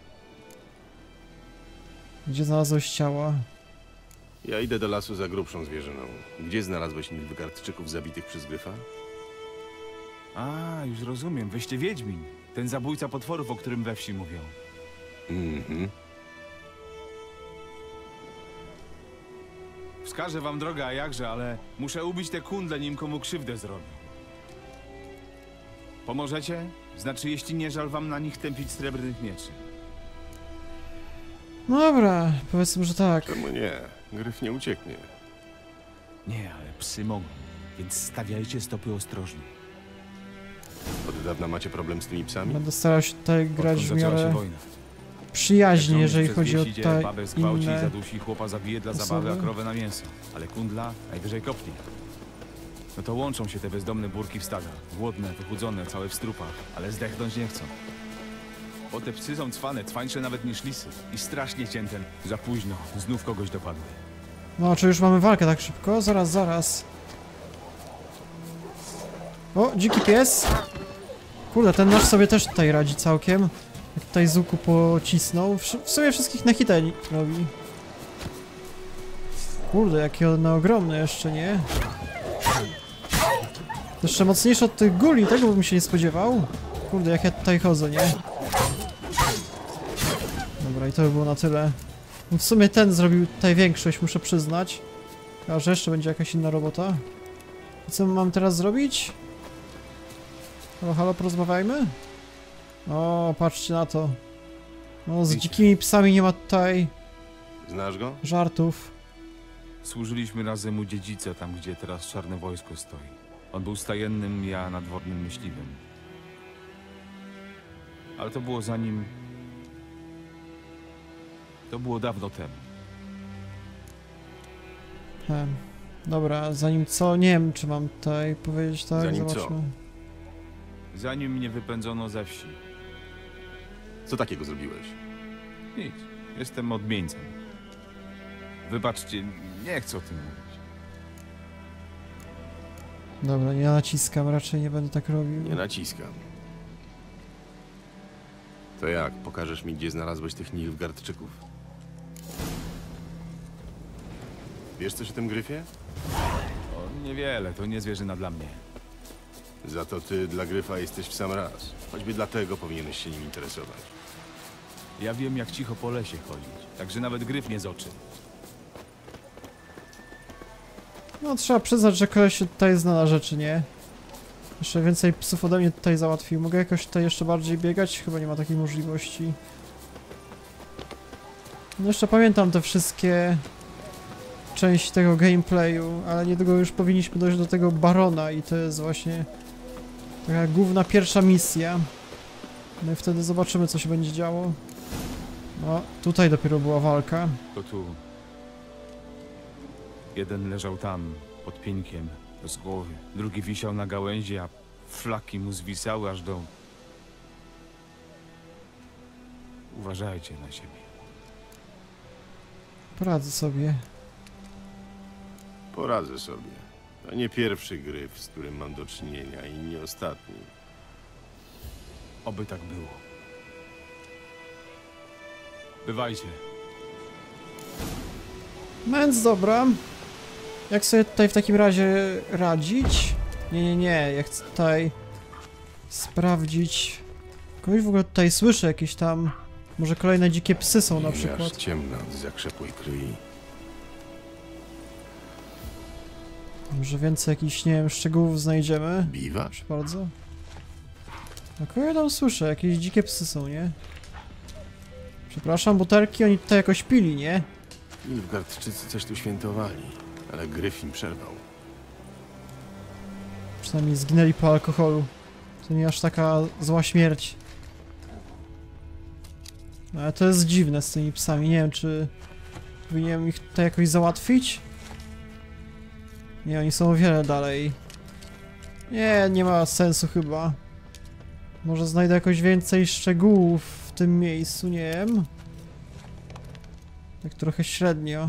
Gdzie znalazłeś ciała? Ja idę do lasu za grubszą zwierzyną. Gdzie znalazłeś Nilfgaardczyków zabitych przez Gryfa? A, już rozumiem, wyście Wiedźmin. Ten zabójca potworów, o którym we wsi mówią. Mhm. Wskażę wam drogę, a jakże, ale muszę ubić te kundle, nim komu krzywdę zrobię. Pomożecie? Znaczy, jeśli nie żal wam na nich tępić srebrnych mieczy. No dobra, powiedzmy, że tak. Czemu nie? Gryf nie ucieknie. Nie, ale psy mogą, więc stawiajcie stopy ostrożnie. Od dawna macie problem z tymi psami? Będę starał się tutaj grać w Odkąd zaczęła się miarę wojna. przyjaźnie, jeżeli Przez chodzi o wieś idzie, te babę zgwałci, inne... zadusi, chłopa zabije dla zabawy, a osoby. krowę na mięso. Ale kundla najwyżej kopnie. No to łączą się te bezdomne burki w stada. Głodne, wychudzone, całe w strupach, ale zdechnąć nie chcą. Bo te psy są cwane, cwańsze nawet niż lisy. I strasznie cięte. Za późno, znów kogoś dopadły. No, czy już mamy walkę tak szybko? Zaraz, zaraz. O, dziki pies. Kurde, ten nasz sobie też tutaj radzi całkiem. Jak tutaj z łuku pocisnął. W sumie wszystkich na hita robi. Kurde, jakie one ogromne jeszcze, nie? Jeszcze mocniejsze od tych guli, tego bym się nie spodziewał. Kurde, jak ja tutaj chodzę, nie? Dobra, i to by było na tyle. No w sumie ten zrobił tutaj większość, muszę przyznać. A że jeszcze będzie jakaś inna robota. I co mam teraz zrobić? Halo, halo, porozmawiajmy? O, patrzcie na to. No, z dzikimi psami nie ma tutaj Znasz go? żartów. Służyliśmy razem u dziedzica, tam gdzie teraz czarne wojsko stoi. On był stajennym, ja nadwornym myśliwym. Ale to było zanim... To było dawno temu. Dobra, zanim co? Nie wiem, czy mam tutaj powiedzieć tak, Zanim co? zobaczmy. Zanim mnie wypędzono ze wsi. Co takiego zrobiłeś? Nic. Jestem odmieńcem. Wybaczcie, nie chcę o tym mówić. Dobra, nie naciskam, raczej nie będę tak robił. Nie naciskam. To jak? Pokażesz mi, gdzie znalazłeś tych Nilfgaardczyków? Wiesz coś o tym Gryfie? O, niewiele, to nie zwierzyna dla mnie. Za to ty dla Gryfa jesteś w sam raz. Choćby dlatego powinieneś się nim interesować. Ja wiem, jak cicho po lesie chodzić, także nawet gryf nie z oczy. No, trzeba przyznać, że koleś się tutaj zna na rzeczy, nie? Jeszcze więcej psów ode mnie tutaj załatwił. Mogę jakoś tutaj jeszcze bardziej biegać? Chyba nie ma takiej możliwości. No jeszcze pamiętam te wszystkie części tego gameplayu, ale niedługo już powinniśmy dojść do tego barona i to jest właśnie taka główna pierwsza misja. No i wtedy zobaczymy, co się będzie działo. No, tutaj dopiero była walka. To tu. Jeden leżał tam, pod pieńkiem, bez głowy. Drugi wisiał na gałęzi, a flaki mu zwisały aż do... Uważajcie na siebie. Poradzę sobie. Poradzę sobie. To nie pierwszy gryf, z którym mam do czynienia i nie ostatni. Oby tak było. Bywajcie. No więc dobra. Jak sobie tutaj w takim razie radzić? Nie. Ja chcę tutaj sprawdzić. Kogoś w ogóle tutaj słyszę jakieś tam... Może kolejne dzikie psy są na Aż przykład. ciemno od zakrzepłej krwi. Może więcej jakichś, nie wiem, szczegółów znajdziemy. Biwa? Proszę bardzo. No kogo ja tam słyszę? Jakieś dzikie psy są, nie? Przepraszam, butelki oni tutaj jakoś pili, nie? Nilfgaardczycy coś tu świętowali, ale gryf im przerwał. Przynajmniej zginęli po alkoholu. To nie aż taka zła śmierć. No, ale to jest dziwne z tymi psami. Nie wiem, czy powinienem ich tutaj jakoś załatwić? Nie, oni są o wiele dalej. Nie ma sensu chyba. Może znajdę jakoś więcej szczegółów w tym miejscu, nie wiem. Tak trochę średnio.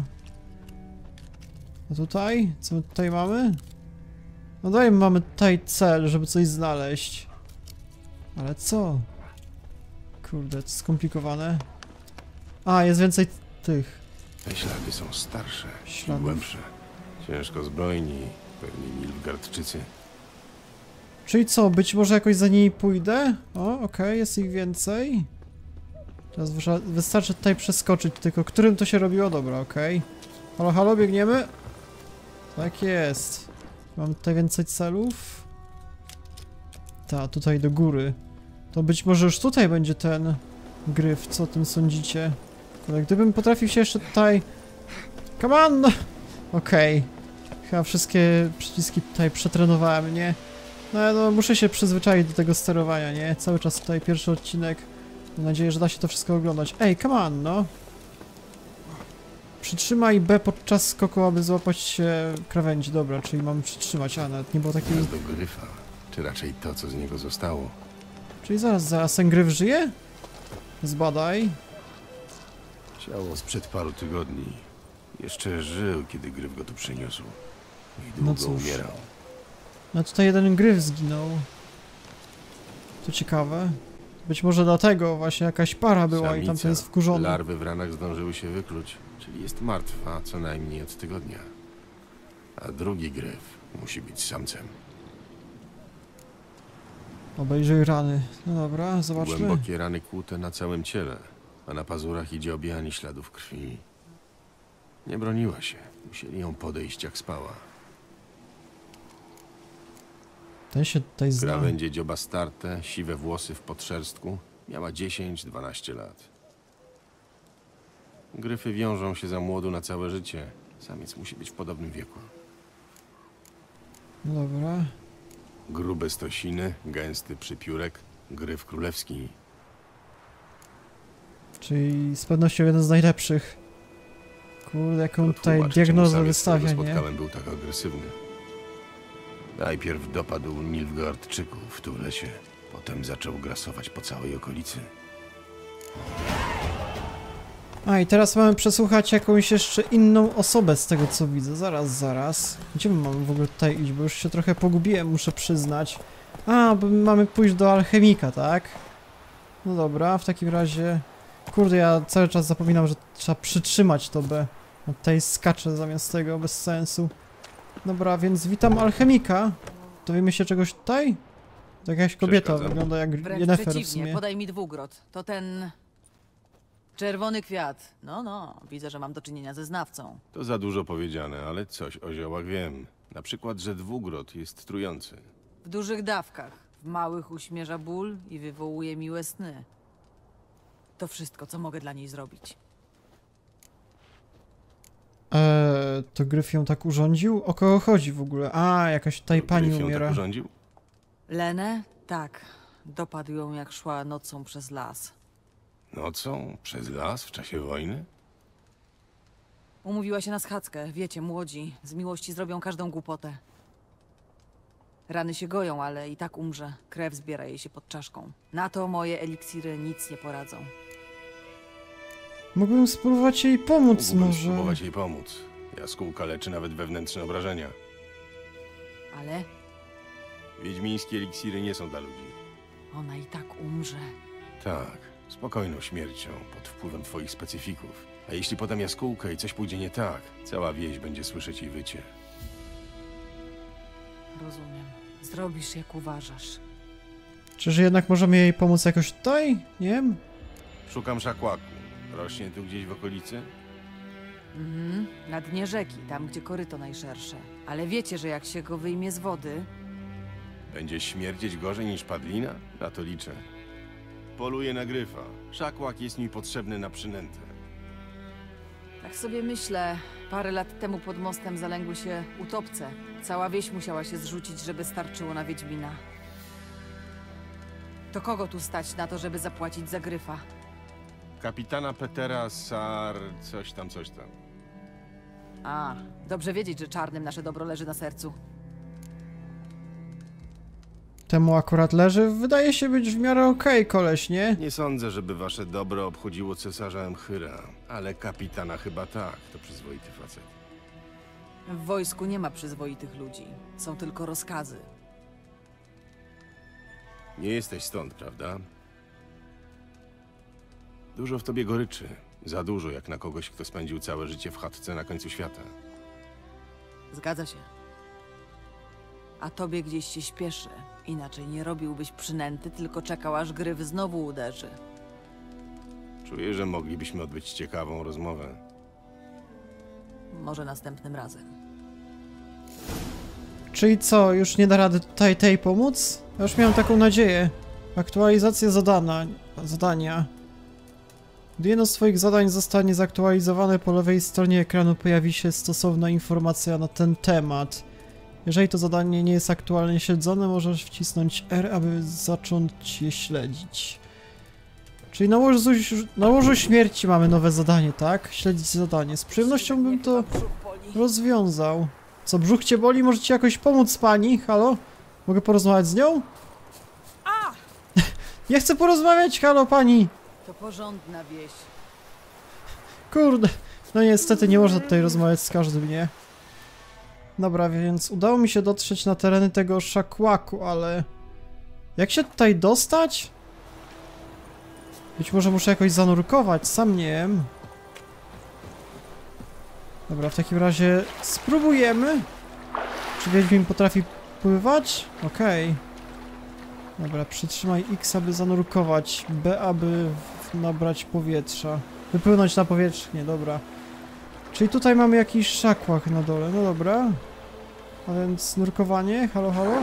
A tutaj? Co my tutaj mamy? No daj, mamy tutaj cel, żeby coś znaleźć. Ale co? Kurde, to skomplikowane. A, jest więcej tych. Te ślady są starsze Śladów. i głębsze. Ciężko zbrojni, pewnie Nilfgaardczycy. Czyli co, być może jakoś za nimi pójdę? O, okej, jest ich więcej. Teraz wystarczy tutaj przeskoczyć, tylko którym to się robiło? Dobra, okej. Halo, biegniemy? Tak jest. Mam tutaj więcej celów. Ta, tutaj do góry. To być może już tutaj będzie ten gryf, co o tym sądzicie? Ale gdybym potrafił się jeszcze tutaj... Come on! Okej. Chyba wszystkie przyciski tutaj przetrenowałem, nie? No, muszę się przyzwyczaić do tego sterowania, nie? Cały czas tutaj pierwszy odcinek. Mam nadzieję, że da się to wszystko oglądać. Ej, come on, no! Przytrzymaj B podczas skoku, aby złapać się krawędzi. Dobra, czyli mamy przytrzymać, a nawet nie było takiego... Do gryfa, czy raczej to, co z niego zostało. Czyli zaraz, ten gryf żyje? Zbadaj. Ciało sprzed paru tygodni. Jeszcze żył, kiedy gryf go tu przyniósł. I No długo cóż. umierał. No tutaj jeden gryf zginął. To ciekawe. Być może dlatego właśnie jakaś para była i tamten jest wkurzony. Larwy w ranach zdążyły się wykluć, czyli jest martwa co najmniej od tygodnia. A drugi gryf musi być samcem. Obejrzyj rany. No dobra, zobaczmy. Głębokie rany kłute na całym ciele, a na pazurach idzie objanie śladów krwi. Nie broniła się. Musieli ją podejść jak spała. Ten się tutaj zna. Krawędzie dzioba starte, siwe włosy w podszerstku. Miała 10-12 lat. Gryfy wiążą się za młodu na całe życie. Samiec musi być w podobnym wieku. No dobra. Grube stosiny, gęsty przypiórek, gryf królewski. Czyli z pewnością jeden z najlepszych. Kurde, jaką tutaj Tłumacz, diagnozę czemu samiec, wystawia, którego nie? spotkałem, był tak agresywny. Najpierw dopadł Nilfgaardczyków tu w lesie. Potem zaczął grasować po całej okolicy. A i teraz mamy przesłuchać jakąś jeszcze inną osobę z tego co widzę. Zaraz. Gdzie my mamy w ogóle tutaj iść? Bo już się trochę pogubiłem, muszę przyznać. A, bo mamy pójść do alchemika, tak? No dobra, w takim razie... Kurde, ja cały czas zapominam, że trzeba przytrzymać to B. No tutaj skaczę zamiast tego, bez sensu. Dobra, więc witam alchemika. Dowiemy się czegoś tutaj? To jakaś kobieta, Przeszkadzam. wygląda jak Wręcz Yennefer w przeciwnie, sumie. podaj mi dwugrot. To ten... czerwony kwiat. No, widzę, że mam do czynienia ze znawcą. To za dużo powiedziane, ale coś o ziołach wiem. Na przykład, że dwugrot jest trujący. W dużych dawkach. W małych uśmierza ból i wywołuje miłe sny. To wszystko, co mogę dla niej zrobić. To Gryf ją tak urządził? O kogo chodzi w ogóle? A, jakaś tutaj pani Gryf ją umiera. tak urządził? Lenę? Tak. Dopadł ją, jak szła nocą przez las. Nocą? Przez las? W czasie wojny? Umówiła się na schadzkę. Wiecie, młodzi. Z miłości zrobią każdą głupotę. Rany się goją, ale i tak umrze. Krew zbiera jej się pod czaszką. Na to moje eliksiry nic nie poradzą. Mógłbym spróbować jej pomóc Mógłbym może. spróbować jej pomóc. Jaskółka leczy nawet wewnętrzne obrażenia. Ale Wiedźmińskie eliksiry nie są dla ludzi. ona i tak umrze. Tak, spokojną śmiercią, pod wpływem twoich specyfików. A jeśli potem jaskółka i coś pójdzie nie tak, cała wieś będzie słyszeć jej wycie. Rozumiem. Zrobisz jak uważasz. Czyż jednak możemy jej pomóc jakoś tutaj? Nie wiem. Szukam szakłaku. Rośnie tu gdzieś w okolicy? Mhm. Na dnie rzeki, tam gdzie koryto najszersze. Ale wiecie, że jak się go wyjmie z wody, Będzie śmierdzieć gorzej niż padlina? Na to liczę. Poluję na gryfa. Szakłak jest mi potrzebny na przynętę. tak sobie myślę, parę lat temu pod mostem zalęgły się utopce. Cała wieś musiała się zrzucić, żeby starczyło na Wiedźmina. To kogo tu stać na to, żeby zapłacić za gryfa? Kapitana Petera Sar... coś tam, coś tam. A, dobrze wiedzieć, że czarnym nasze dobro leży na sercu. Temu akurat leży. Wydaje się być w miarę okej, koleś, nie? Nie sądzę, żeby wasze dobro obchodziło cesarza Emchyra, ale kapitana chyba tak, to przyzwoity facet. W wojsku nie ma przyzwoitych ludzi. Są tylko rozkazy. Nie jesteś stąd, prawda? Dużo w tobie goryczy. Za dużo jak na kogoś, kto spędził całe życie w chatce na końcu świata. Zgadza się. A tobie gdzieś się śpieszy. Inaczej nie robiłbyś przynęty, tylko czekał, aż gryf znowu uderzy. Czuję, że moglibyśmy odbyć ciekawą rozmowę. Może następnym razem. Czyli co, już nie da rady tutaj tej pomóc? Ja już miałem taką nadzieję. Aktualizacja zadania. Gdy jedno z twoich zadań zostanie zaktualizowane, po lewej stronie ekranu pojawi się stosowna informacja na ten temat. Jeżeli to zadanie nie jest aktualnie śledzone, możesz wcisnąć R, aby zacząć je śledzić. Czyli na łożu śmierci mamy nowe zadanie, tak? Śledzić zadanie. Z przyjemnością bym to rozwiązał. Co, brzuch cię boli? Możecie jakoś pomóc pani? Halo? Mogę porozmawiać z nią? Nie chcę porozmawiać, halo pani! To porządna wieś. Kurde. No niestety nie można tutaj rozmawiać z każdym, nie? Dobra, więc udało mi się dotrzeć na tereny tego szakłaku, ale... Jak się tutaj dostać? Być może muszę jakoś zanurkować, sam nie wiem. Dobra, w takim razie spróbujemy. Czy Wiedźmin potrafi pływać? Okej. Dobra, przytrzymaj X, aby zanurkować, B, aby nabrać powietrza. Wypłynąć na powierzchnię, dobra. Czyli tutaj mamy jakiś szakłak na dole, no dobra. A więc nurkowanie, halo, halo?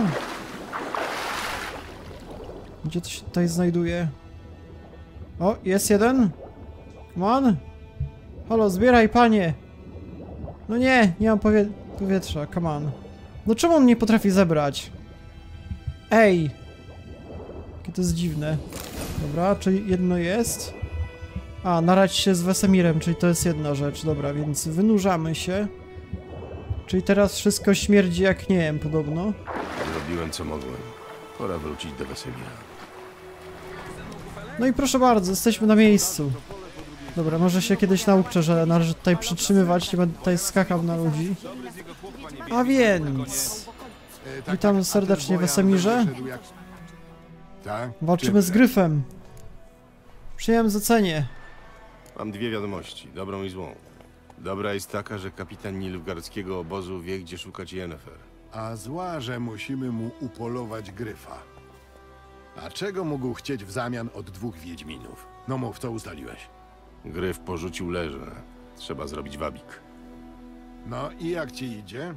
Gdzie to się tutaj znajduje? O, jest jeden. Come on. Halo, zbieraj, panie. No nie, nie mam powietrza, come on. No czemu on nie potrafi zebrać? Ej! Jakie to jest dziwne. Dobra, czyli jedno jest. A, narać się z Wesemirem, czyli to jest jedna rzecz. Dobra, więc wynurzamy się. Czyli teraz wszystko śmierdzi jak nie wiem, podobno. Zrobiłem co mogłem. Pora wrócić do Wesemira. No i proszę bardzo, jesteśmy na miejscu. Dobra, może się kiedyś nauczę, że należy tutaj przytrzymywać, nie będę tutaj skakał na ludzi. A więc... Witam serdecznie w Wesemirze. Tak? Walczymy z gryfem. Przyjąłem zlecenie. Mam dwie wiadomości, dobrą i złą. Dobra jest taka, że kapitan nilfgaardzkiego obozu wie, gdzie szukać Yennefer. A zła, że musimy mu upolować gryfa. A czego mógł chcieć w zamian od dwóch wiedźminów? No mów, co ustaliłeś? Gryf porzucił leże. Trzeba zrobić wabik. No i jak ci idzie?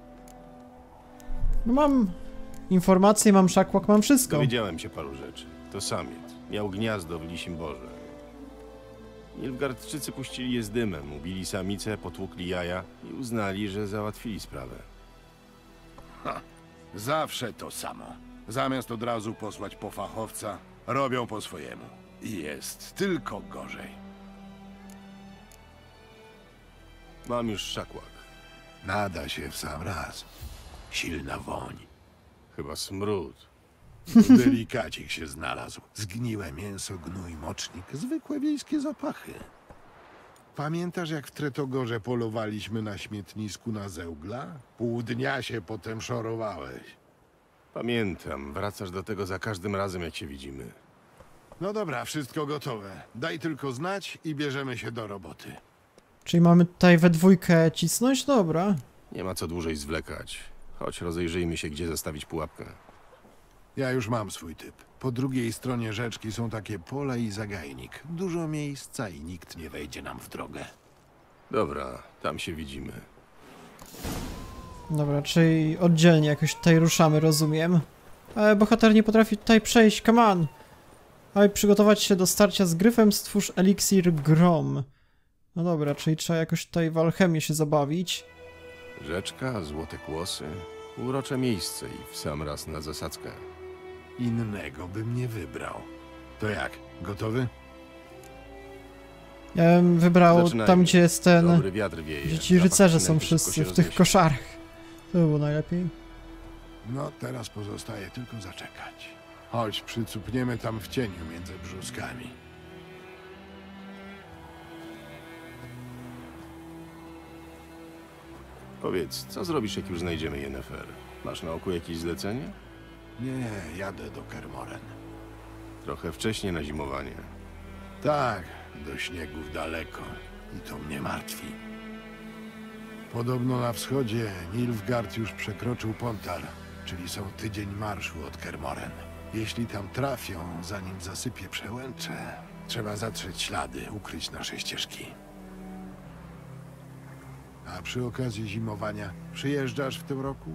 No mam informacje, mam szakłak, mam wszystko. Dowiedziałem się paru rzeczy. To samiec. Miał gniazdo w Lisim Borze. Nilfgaardczycy puścili je z dymem, ubili samicę, potłukli jaja i uznali, że załatwili sprawę. Zawsze to samo. Zamiast od razu posłać po fachowca, robią po swojemu. I jest tylko gorzej. Mam już szakłak. Nada się w sam raz. Silna woń. Chyba smród. Delikacik się znalazł. Zgniłe mięso, gnój, mocznik. Zwykłe wiejskie zapachy. Pamiętasz, jak w Tretogorze polowaliśmy na śmietnisku na zeugla? Pół dnia się potem szorowałeś. Pamiętam, wracasz do tego za każdym razem, jak się widzimy. No dobra, wszystko gotowe. Daj tylko znać i bierzemy się do roboty. Czyli mamy tutaj we dwójkę cisnąć? Dobra. Nie ma co dłużej zwlekać. Chodź, rozejrzyjmy się, gdzie zastawić pułapkę. Ja już mam swój typ. Po drugiej stronie rzeczki są takie pola i zagajnik. Dużo miejsca i nikt nie wejdzie nam w drogę. Dobra, tam się widzimy. Dobra, czyli oddzielnie jakoś tutaj ruszamy, rozumiem. Ale bohater nie potrafi tutaj przejść, come on! Aby przygotować się do starcia z gryfem, stwórz eliksir Grom. No dobra, czyli trzeba jakoś tutaj w alchemię się zabawić. Rzeczka, złote kłosy, urocze miejsce i w sam raz na zasadzkę. Innego bym nie wybrał. To jak? Gotowy? Ja bym wybrał Zaczynajmy. tam, gdzie jest ten... Dobry wiatr wieje. Gdzie ci Zapach rycerze są przynęty szybko wszyscy się w tych rozniesie. koszarach. To by było najlepiej. No, teraz pozostaje tylko zaczekać. Chodź, przycupniemy tam w cieniu między brzuskami. Powiedz, co zrobisz, jak już znajdziemy Yennefer? Masz na oku jakieś zlecenie? Nie, jadę do Kermoren. Trochę wcześnie na zimowanie. Tak, do śniegów daleko. I to mnie martwi. Podobno na wschodzie Nilfgaard już przekroczył Pontar, czyli są tydzień marszu od Kermoren. Jeśli tam trafią, zanim zasypie przełęcze, trzeba zatrzeć ślady, ukryć nasze ścieżki. A przy okazji zimowania przyjeżdżasz w tym roku?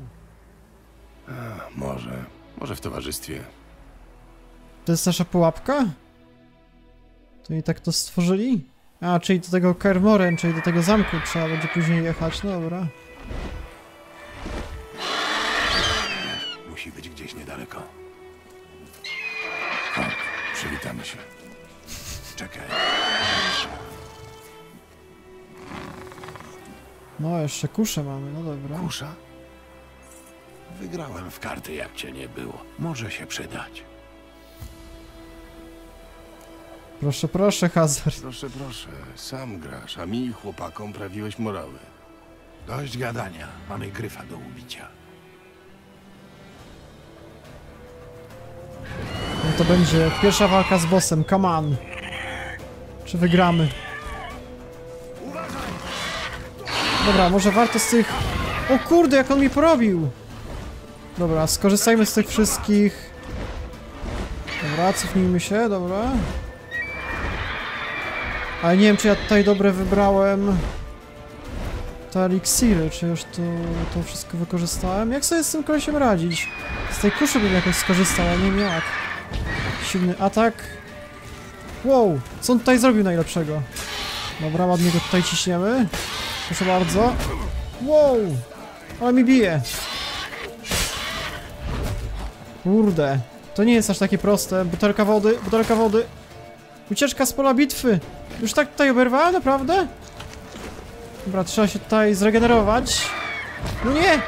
Może w towarzystwie. To jest nasza pułapka? To i tak to stworzyli? A, czyli do tego Kermoren, czyli do tego zamku trzeba będzie później jechać, no dobra. Musi być gdzieś niedaleko. Chodź, przywitamy się. Czekaj. No, jeszcze kuszę mamy, no dobra. Kusza? Wygrałem w karty, jak cię nie było. Może się przydać. Proszę, proszę, Hazard. Proszę, proszę, sam grasz, a mi i chłopakom prawiłeś morały. Dość gadania. Mamy gryfa do ubicia. No to będzie pierwsza walka z bossem, come on. Czy wygramy? Dobra, może warto z tych... O kurde, jak on mi porobił! Dobra, skorzystajmy z tych wszystkich... Dobra, cofnijmy się, dobra. Ale nie wiem, czy ja tutaj dobre wybrałem... Te eliksiry, czy już to wszystko wykorzystałem? Jak sobie z tym kolesiem radzić? Z tej kuszy bym jakoś skorzystał, ale nie wiem jak. Silny atak. Wow, co on tutaj zrobił najlepszego? Dobra, ładnie go tutaj ciśniemy. Proszę bardzo. Wow, ale mi bije. Kurde, to nie jest aż takie proste. Butelka wody, butelka wody. Ucieczka z pola bitwy. Już tak tutaj oberwałem, naprawdę? Dobra, trzeba się tutaj zregenerować. No nie!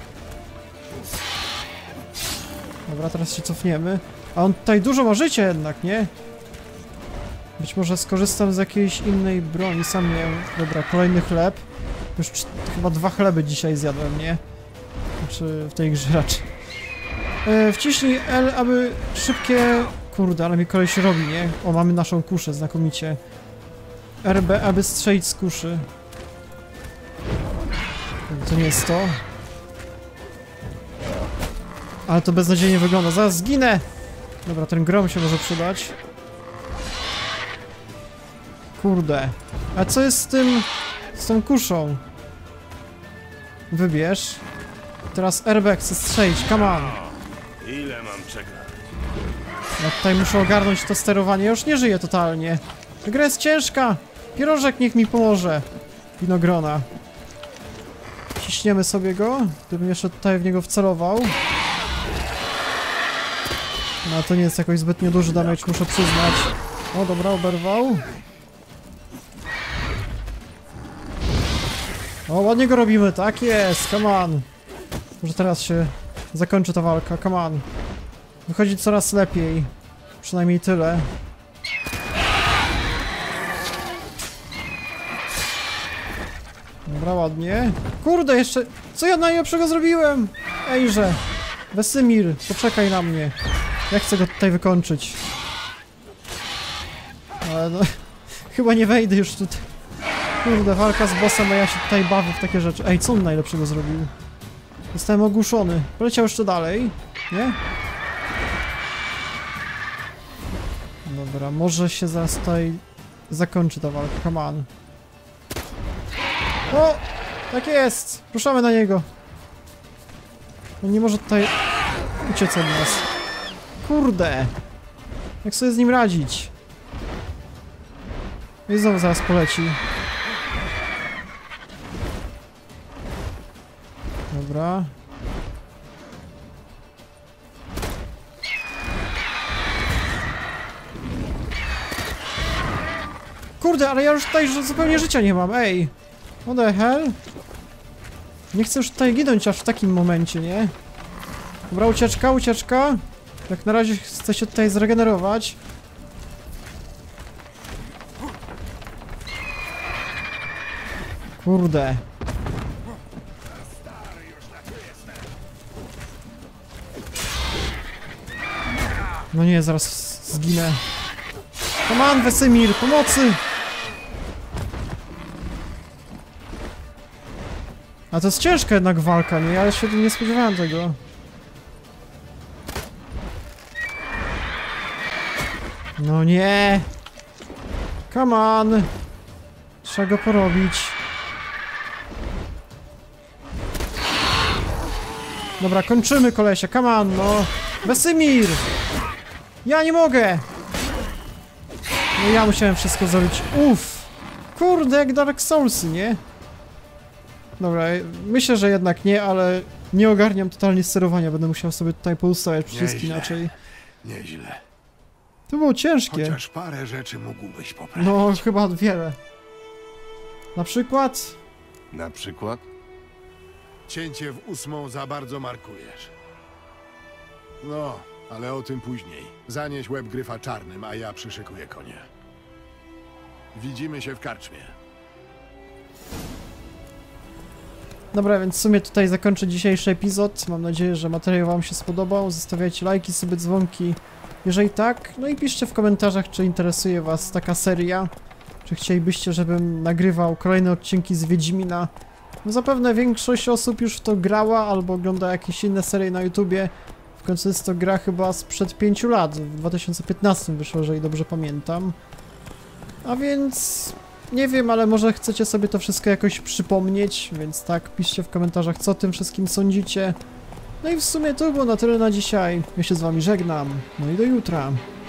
Dobra, teraz się cofniemy. A on tutaj dużo ma życia jednak, nie? Być może skorzystam z jakiejś innej broni, sam nie wiem. Dobra, kolejny chleb. Już chyba 2 chleby dzisiaj zjadłem, nie? Znaczy w tej grze raczej. Wciśnij L, aby szybkie... Kurde, ale mi koleś robi, nie? O, mamy naszą kuszę, znakomicie. RB, aby strzelić z kuszy. To nie jest to. Ale to beznadziejnie wygląda. Zaraz zginę! Dobra, ten grom się może przydać. Kurde. A co jest z tym... z tą kuszą? Wybierz. Teraz RB chce strzelić, come on. Ile mam czekać? Ja tutaj muszę ogarnąć to sterowanie. Ja już nie żyję totalnie. Ta gra jest ciężka. Pierożek niech mi pomoże. Winogrona. Ciśniemy sobie go. Gdybym jeszcze tutaj w niego wcelował. No to nie jest jakoś zbytnio duży damage, muszę przyznać. O dobra, oberwał. O, ładnie go robimy, tak jest, come on. Może teraz się zakończy ta walka, come on. Wychodzi coraz lepiej. Przynajmniej tyle. Dobra, ładnie. Kurde, jeszcze... Co ja najlepszego zrobiłem? Ejże. Wesemir, poczekaj na mnie. Ja chcę go tutaj wykończyć. Ale no... Chyba nie wejdę już tutaj. Kurde, walka z bossem, a ja się tutaj bawię w takie rzeczy. Ej, co on najlepszego zrobił? Zostałem ogłuszony. Poleciał jeszcze dalej. Nie? Dobra, może się zaraz tutaj zakończy ta walka. Come on. O! Tak jest! Ruszamy na niego. On nie może tutaj uciec od nas. Kurde! Jak sobie z nim radzić? I znowu zaraz poleci. Dobra. Kurde, ale ja już tutaj zupełnie życia nie mam, ej! What the hell? Nie chcę już tutaj ginąć aż w takim momencie, nie? Dobra, ucieczka, ucieczka. Jak na razie chcę się tutaj zregenerować. Kurde. No nie, zaraz zginę. Come on, Wesemir, pomocy! A to jest ciężka jednak walka, nie? Ja się nie spodziewałem tego. No nie! Come on! Trzeba go porobić. Dobra, kończymy kolesia, come on, no! Wesemir! Ja nie mogę! No ja musiałem wszystko zrobić. Uff! Kurde, jak Dark Soulsy, nie? Dobra, myślę, że jednak nie, ale nie ogarniam totalnie sterowania. Będę musiał sobie tutaj poustawiać przyciski inaczej. Nieźle. To było ciężkie. Chociaż parę rzeczy mógłbyś poprawić. No, chyba wiele. Na przykład? Na przykład? Cięcie w 8 za bardzo markujesz. No, ale o tym później. Zanieś łeb gryfa czarnym, a ja przyszykuję konie. Widzimy się w karczmie. Dobra, więc w sumie tutaj zakończę dzisiejszy epizod. Mam nadzieję, że materiał wam się spodobał. Zostawiajcie lajki, sobie dzwonki, jeżeli tak. No i piszcie w komentarzach, czy interesuje was taka seria. Czy chcielibyście, żebym nagrywał kolejne odcinki z Wiedźmina. No zapewne większość osób już w to grała, albo ogląda jakieś inne serie na YouTubie. W końcu jest to gra chyba sprzed 5 lat. W 2015 wyszło, jeżeli dobrze pamiętam. A więc... nie wiem, ale może chcecie sobie to wszystko jakoś przypomnieć, więc tak, piszcie w komentarzach, co o tym wszystkim sądzicie. No i w sumie to było na tyle na dzisiaj. Ja się z wami żegnam. No i do jutra.